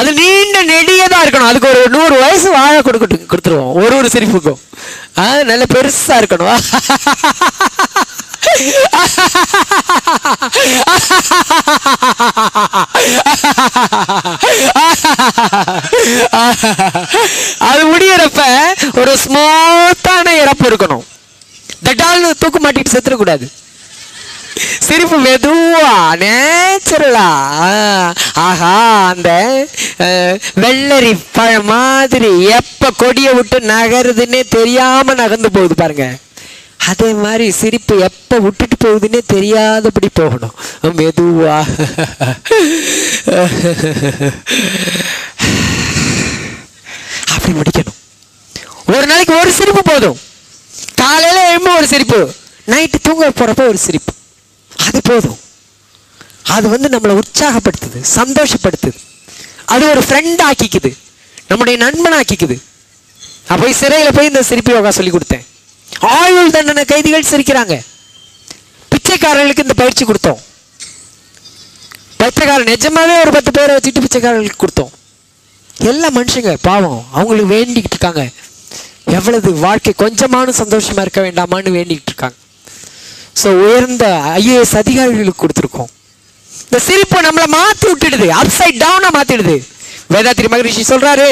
அது நீண்ட நெடியதா இருக்கணும். அதுக்கு ஒரு 100 வயசு வாழ கொடுத்துருவோம் ஒரு சிரிப்புக்கும். நல்ல பெருசா இருக்கணும். அது முடியறப்ப ஒரு ஸ்மூத்தான இறப்பு இருக்கணும். தட்டால்னு தூக்கு மாட்டிட்டு செத்துடக்கூடாது. சிரிப்பு மெதுவா நேச்சுரலா. ஆஹா, அந்த வெள்ளரி பழம் மாதிரி எப்ப கொடிய விட்டு நகருதுன்னே தெரியாம நகர்ந்து போகுது பாருங்க. அதே மாதிரி சிரிப்பு எப்ப விட்டுட்டு போகுதுன்னே தெரியாதபடி போகணும் மெதுவா. அப்படி முடிக்கணும். ஒரு நாளைக்கு ஒரு சிரிப்பு போதும். காலையில எழும்ப ஒரு சிரிப்பு, நைட்டு தூங்க போறப்ப ஒரு சிரிப்பு, அது போதும். அது நம்மளை உற்சாகப்படுத்துது, சந்தோஷப்படுத்துது. அது ஒரு ஃப்ரெண்ட் ஆக்கிக்குது, நம்முடைய நண்பன் ஆக்கிக்குது. அப்போ சிறையில் போய் இந்த சிரிப்பு யோகா சொல்லி கொடுத்தேன். ஆயுள் தண்டனை கைதிகள் சிரிக்கிறாங்க. பிச்சைக்காரர்களுக்கு இந்த பயிற்சி கொடுத்தோம். பிச்சைக்காரன் நிஜமாவே ஒரு 10 பேரை வச்சுட்டு பிச்சைக்காரர்களுக்கு கொடுத்தோம். எல்லா மனுஷங்க பாவம், அவங்களுக்கு வேண்டிக்கிட்டு இருக்காங்க. எவ்வளவு வாழ்க்கை கொஞ்சமான சந்தோஷமா இருக்க வேண்டாமான்னு வேண்டிக்கிட்டு இருக்காங்க. ஸோ உயர்ந்த IAS அதிகாரிகளுக்கு கொடுத்துருக்கோம். இந்த சிரிப்பை நம்மளை மாற்றி விட்டுடுது, அப்சைட் டவுனா மாத்திடுது. வேதாத்திரி மகரிஷி சொல்றாரு,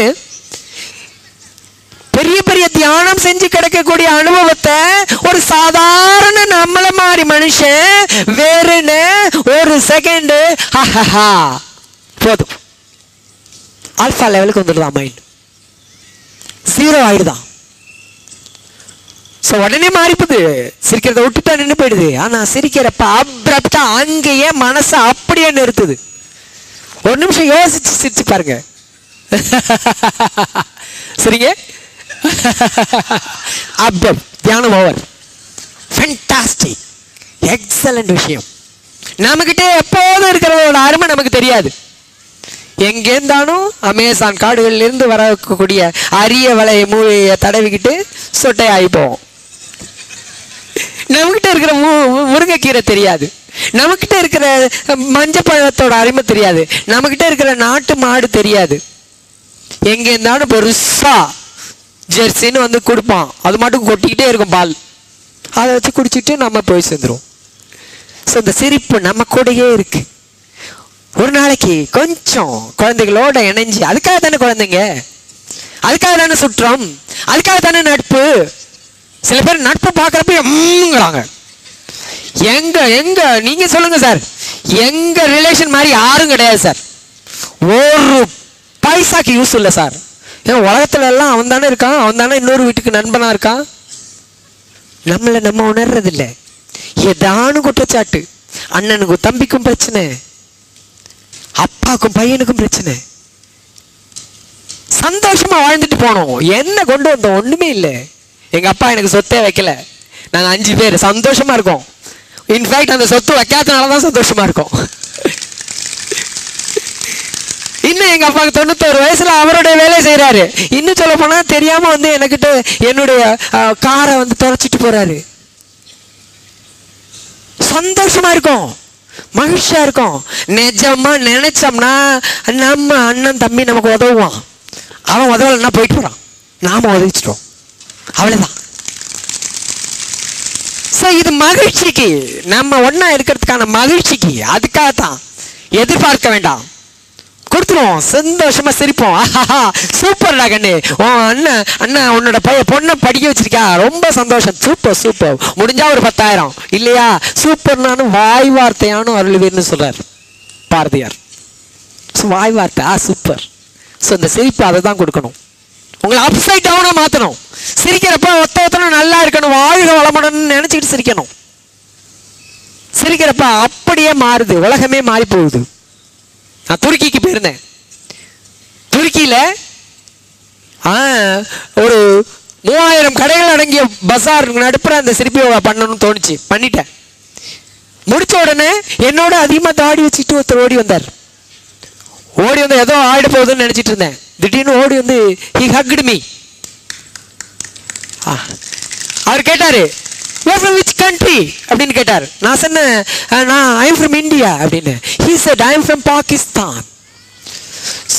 பெரிய பெரிய தியானம் செஞ்சு கிடைக்கக்கூடிய அனுபவத்தை ஒரு சாதாரண நம்மள மாதிரி மனுஷன் வேறுன்னு ஒரு செகண்ட் போதும் ஆல்பா லெவலுக்கு வந்துடுதான், மைண்ட் 0 ஆயிடுதான். உடனே மாறிப்புது, சிரிக்கிறத விட்டுட்டா நின்று போயிடுது. ஆனா சிரிக்கிறப்ப அப்ரப்டா அங்கேயே மனசை அப்படியே நிறுத்துது. ஒரு நிமிஷம் யோசிச்சு சிரிச்சு பாருங்க. சரிங்க, அப்ரம் தியானம் ஓவர். ஃபேண்டாஸ்டிக், எக்ஸலண்ட் விஷயம். நம்மகிட்ட எப்போதும் இருக்கிறதோட அருமை நமக்கு தெரியாது. எங்கேருந்தாலும் அமேசான் காடுகளில் இருந்து வரக்கூடிய அரிய வலையை மூளையை தடவிக்கிட்டு சொட்டை ஆகிப்போம். நம்மகிட்ட இருக்கிற முருங்கைக்கீரை தெரியாது, நம்மகிட்ட இருக்கிற மஞ்சப்பழத்தோட அருமை தெரியாது, நம்மகிட்ட இருக்கிற நாட்டு மாடு தெரியாது. எங்க இருந்தாலும் பெருசா ஜெர்சின்னு கொடுப்பான், அது மட்டும் கொட்டிக்கிட்டே இருக்கும் பால், அதை வச்சு குடிச்சிட்டு நம்ம போய் சேர்ந்துருவோம். ஸோ இந்த சிரிப்பு நம்ம கூடயே இருக்கு. ஒரு நாளைக்கு கொஞ்சம் குழந்தைகளோட இணைஞ்சு, அதுக்காக தானே குழந்தைங்க, அதுக்காக தானே சுற்றம், அதுக்காக தானே நட்பு. சில பேர் நட்பு பார்க்குறப்ப எங்க எங்க நீங்க சொல்லுங்க சார், எங்க ரிலேஷன் மாதிரி யாரும் கிடையாது சார், ஒரு பைசாக்கு யூஸ் இல்லை சார். ஏன் உலகத்துல எல்லாம் அவன் தானே இருக்கான், அவன் தானே இன்னொரு வீட்டுக்கு நண்பனா இருக்கான். நம்மளை நம்ம உணர்றது இல்லை. ஏதானும் குற்றச்சாட்டு, அண்ணனுக்கும் தம்பிக்கும் பிரச்சனை, அப்பாக்கும் பையனுக்கும் பிரச்சனை. சந்தோஷமா வாழ்ந்துட்டு போனோம். என்ன கொண்டு வந்தோம்? ஒண்ணுமே இல்லை. எங்க அப்பா எனக்கு சொத்தே வைக்கல, நாங்க 5 பேர் சந்தோஷமா இருக்கோம். இன்ஃபேக்ட் அந்த சொத்து வைக்காதனாலதான் சந்தோஷமா இருக்கோம். இன்னும் எங்க அப்பாவுக்கு 91 வயசுல அவருடைய வேலையை செய்யறாரு. இன்னும் சொல்ல போனா தெரியாம என்கிட்ட என்னுடைய காரை தொலைச்சிட்டு போறாரு. சந்தோஷமா இருக்கும், மகிழ்ச்சியா இருக்கும். நிஜமா நினைச்சோம்னா நம்ம அண்ணன் தம்பி நமக்கு உதவுவான். அவன் உதவலைன்னா போயிட்டு போறான், நாம உதவிச்சிட்டோம், அவ்வளவுதான். இது மகிழ்ச்சிக்கு, நம்ம ஒன்னா இருக்கிறதுக்கான மகிழ்ச்சிக்கு, அதுக்காகத்தான். எதிர்பார்க்க வேண்டாம், கொடுத்துருவோம், சந்தோஷமா சிரிப்போம். சூப்பர்டா கண்ணு, அண்ணன் அண்ணா உன்னோட பொண்ணை படிக்க வச்சிருக்கியா, ரொம்ப சந்தோஷம், சூப்பர் சூப்பர், முடிஞ்சா ஒரு 10,000 இல்லையா, சூப்பர். நானும் வாய் வார்த்தையானு அருள்வீர்னு சொல்றாரு பாரதியார். வாய் வார்த்தை சூப்பர். இந்த சிரிப்பு அதை தான் கொடுக்கணும், உங்களை அப்சைட் டவுனா மாத்தணும். சிரிக்கிறப்ப ஒத்தனும் நல்லா இருக்கணும், வாழ்க வளமுடன் நினைச்சுக்கிட்டு சிரிக்கணும். சிரிக்கிறப்ப அப்படியே மாறுது, உலகமே மாறி போகுது. நான் துருக்கிக்கு போயிருந்தேன். துருக்கியில ஒரு 3000 கடைகள் அடங்கிய பசார் நடுப்புற அந்த சிரிப்பு யோகா பண்ணணும்னு தோணுச்சு, பண்ணிட்டேன். முடிச்ச உடனே என்னோட அதிகமா தாடி வச்சுட்டு ஒருத்தர் ஓடி வந்தார். ஓடி வந்து ஏதோ ஆயிட போகுதுன்னு நினைச்சிட்டு இருந்தேன். திடீர்னு ஓடி வந்து he hugged me. அவர் கேட்டாரு, you are from which country அப்படின்னு கேட்டார். நான் சொன்னேன், I am from India அப்படின்னு. He said, I am from Pakistan.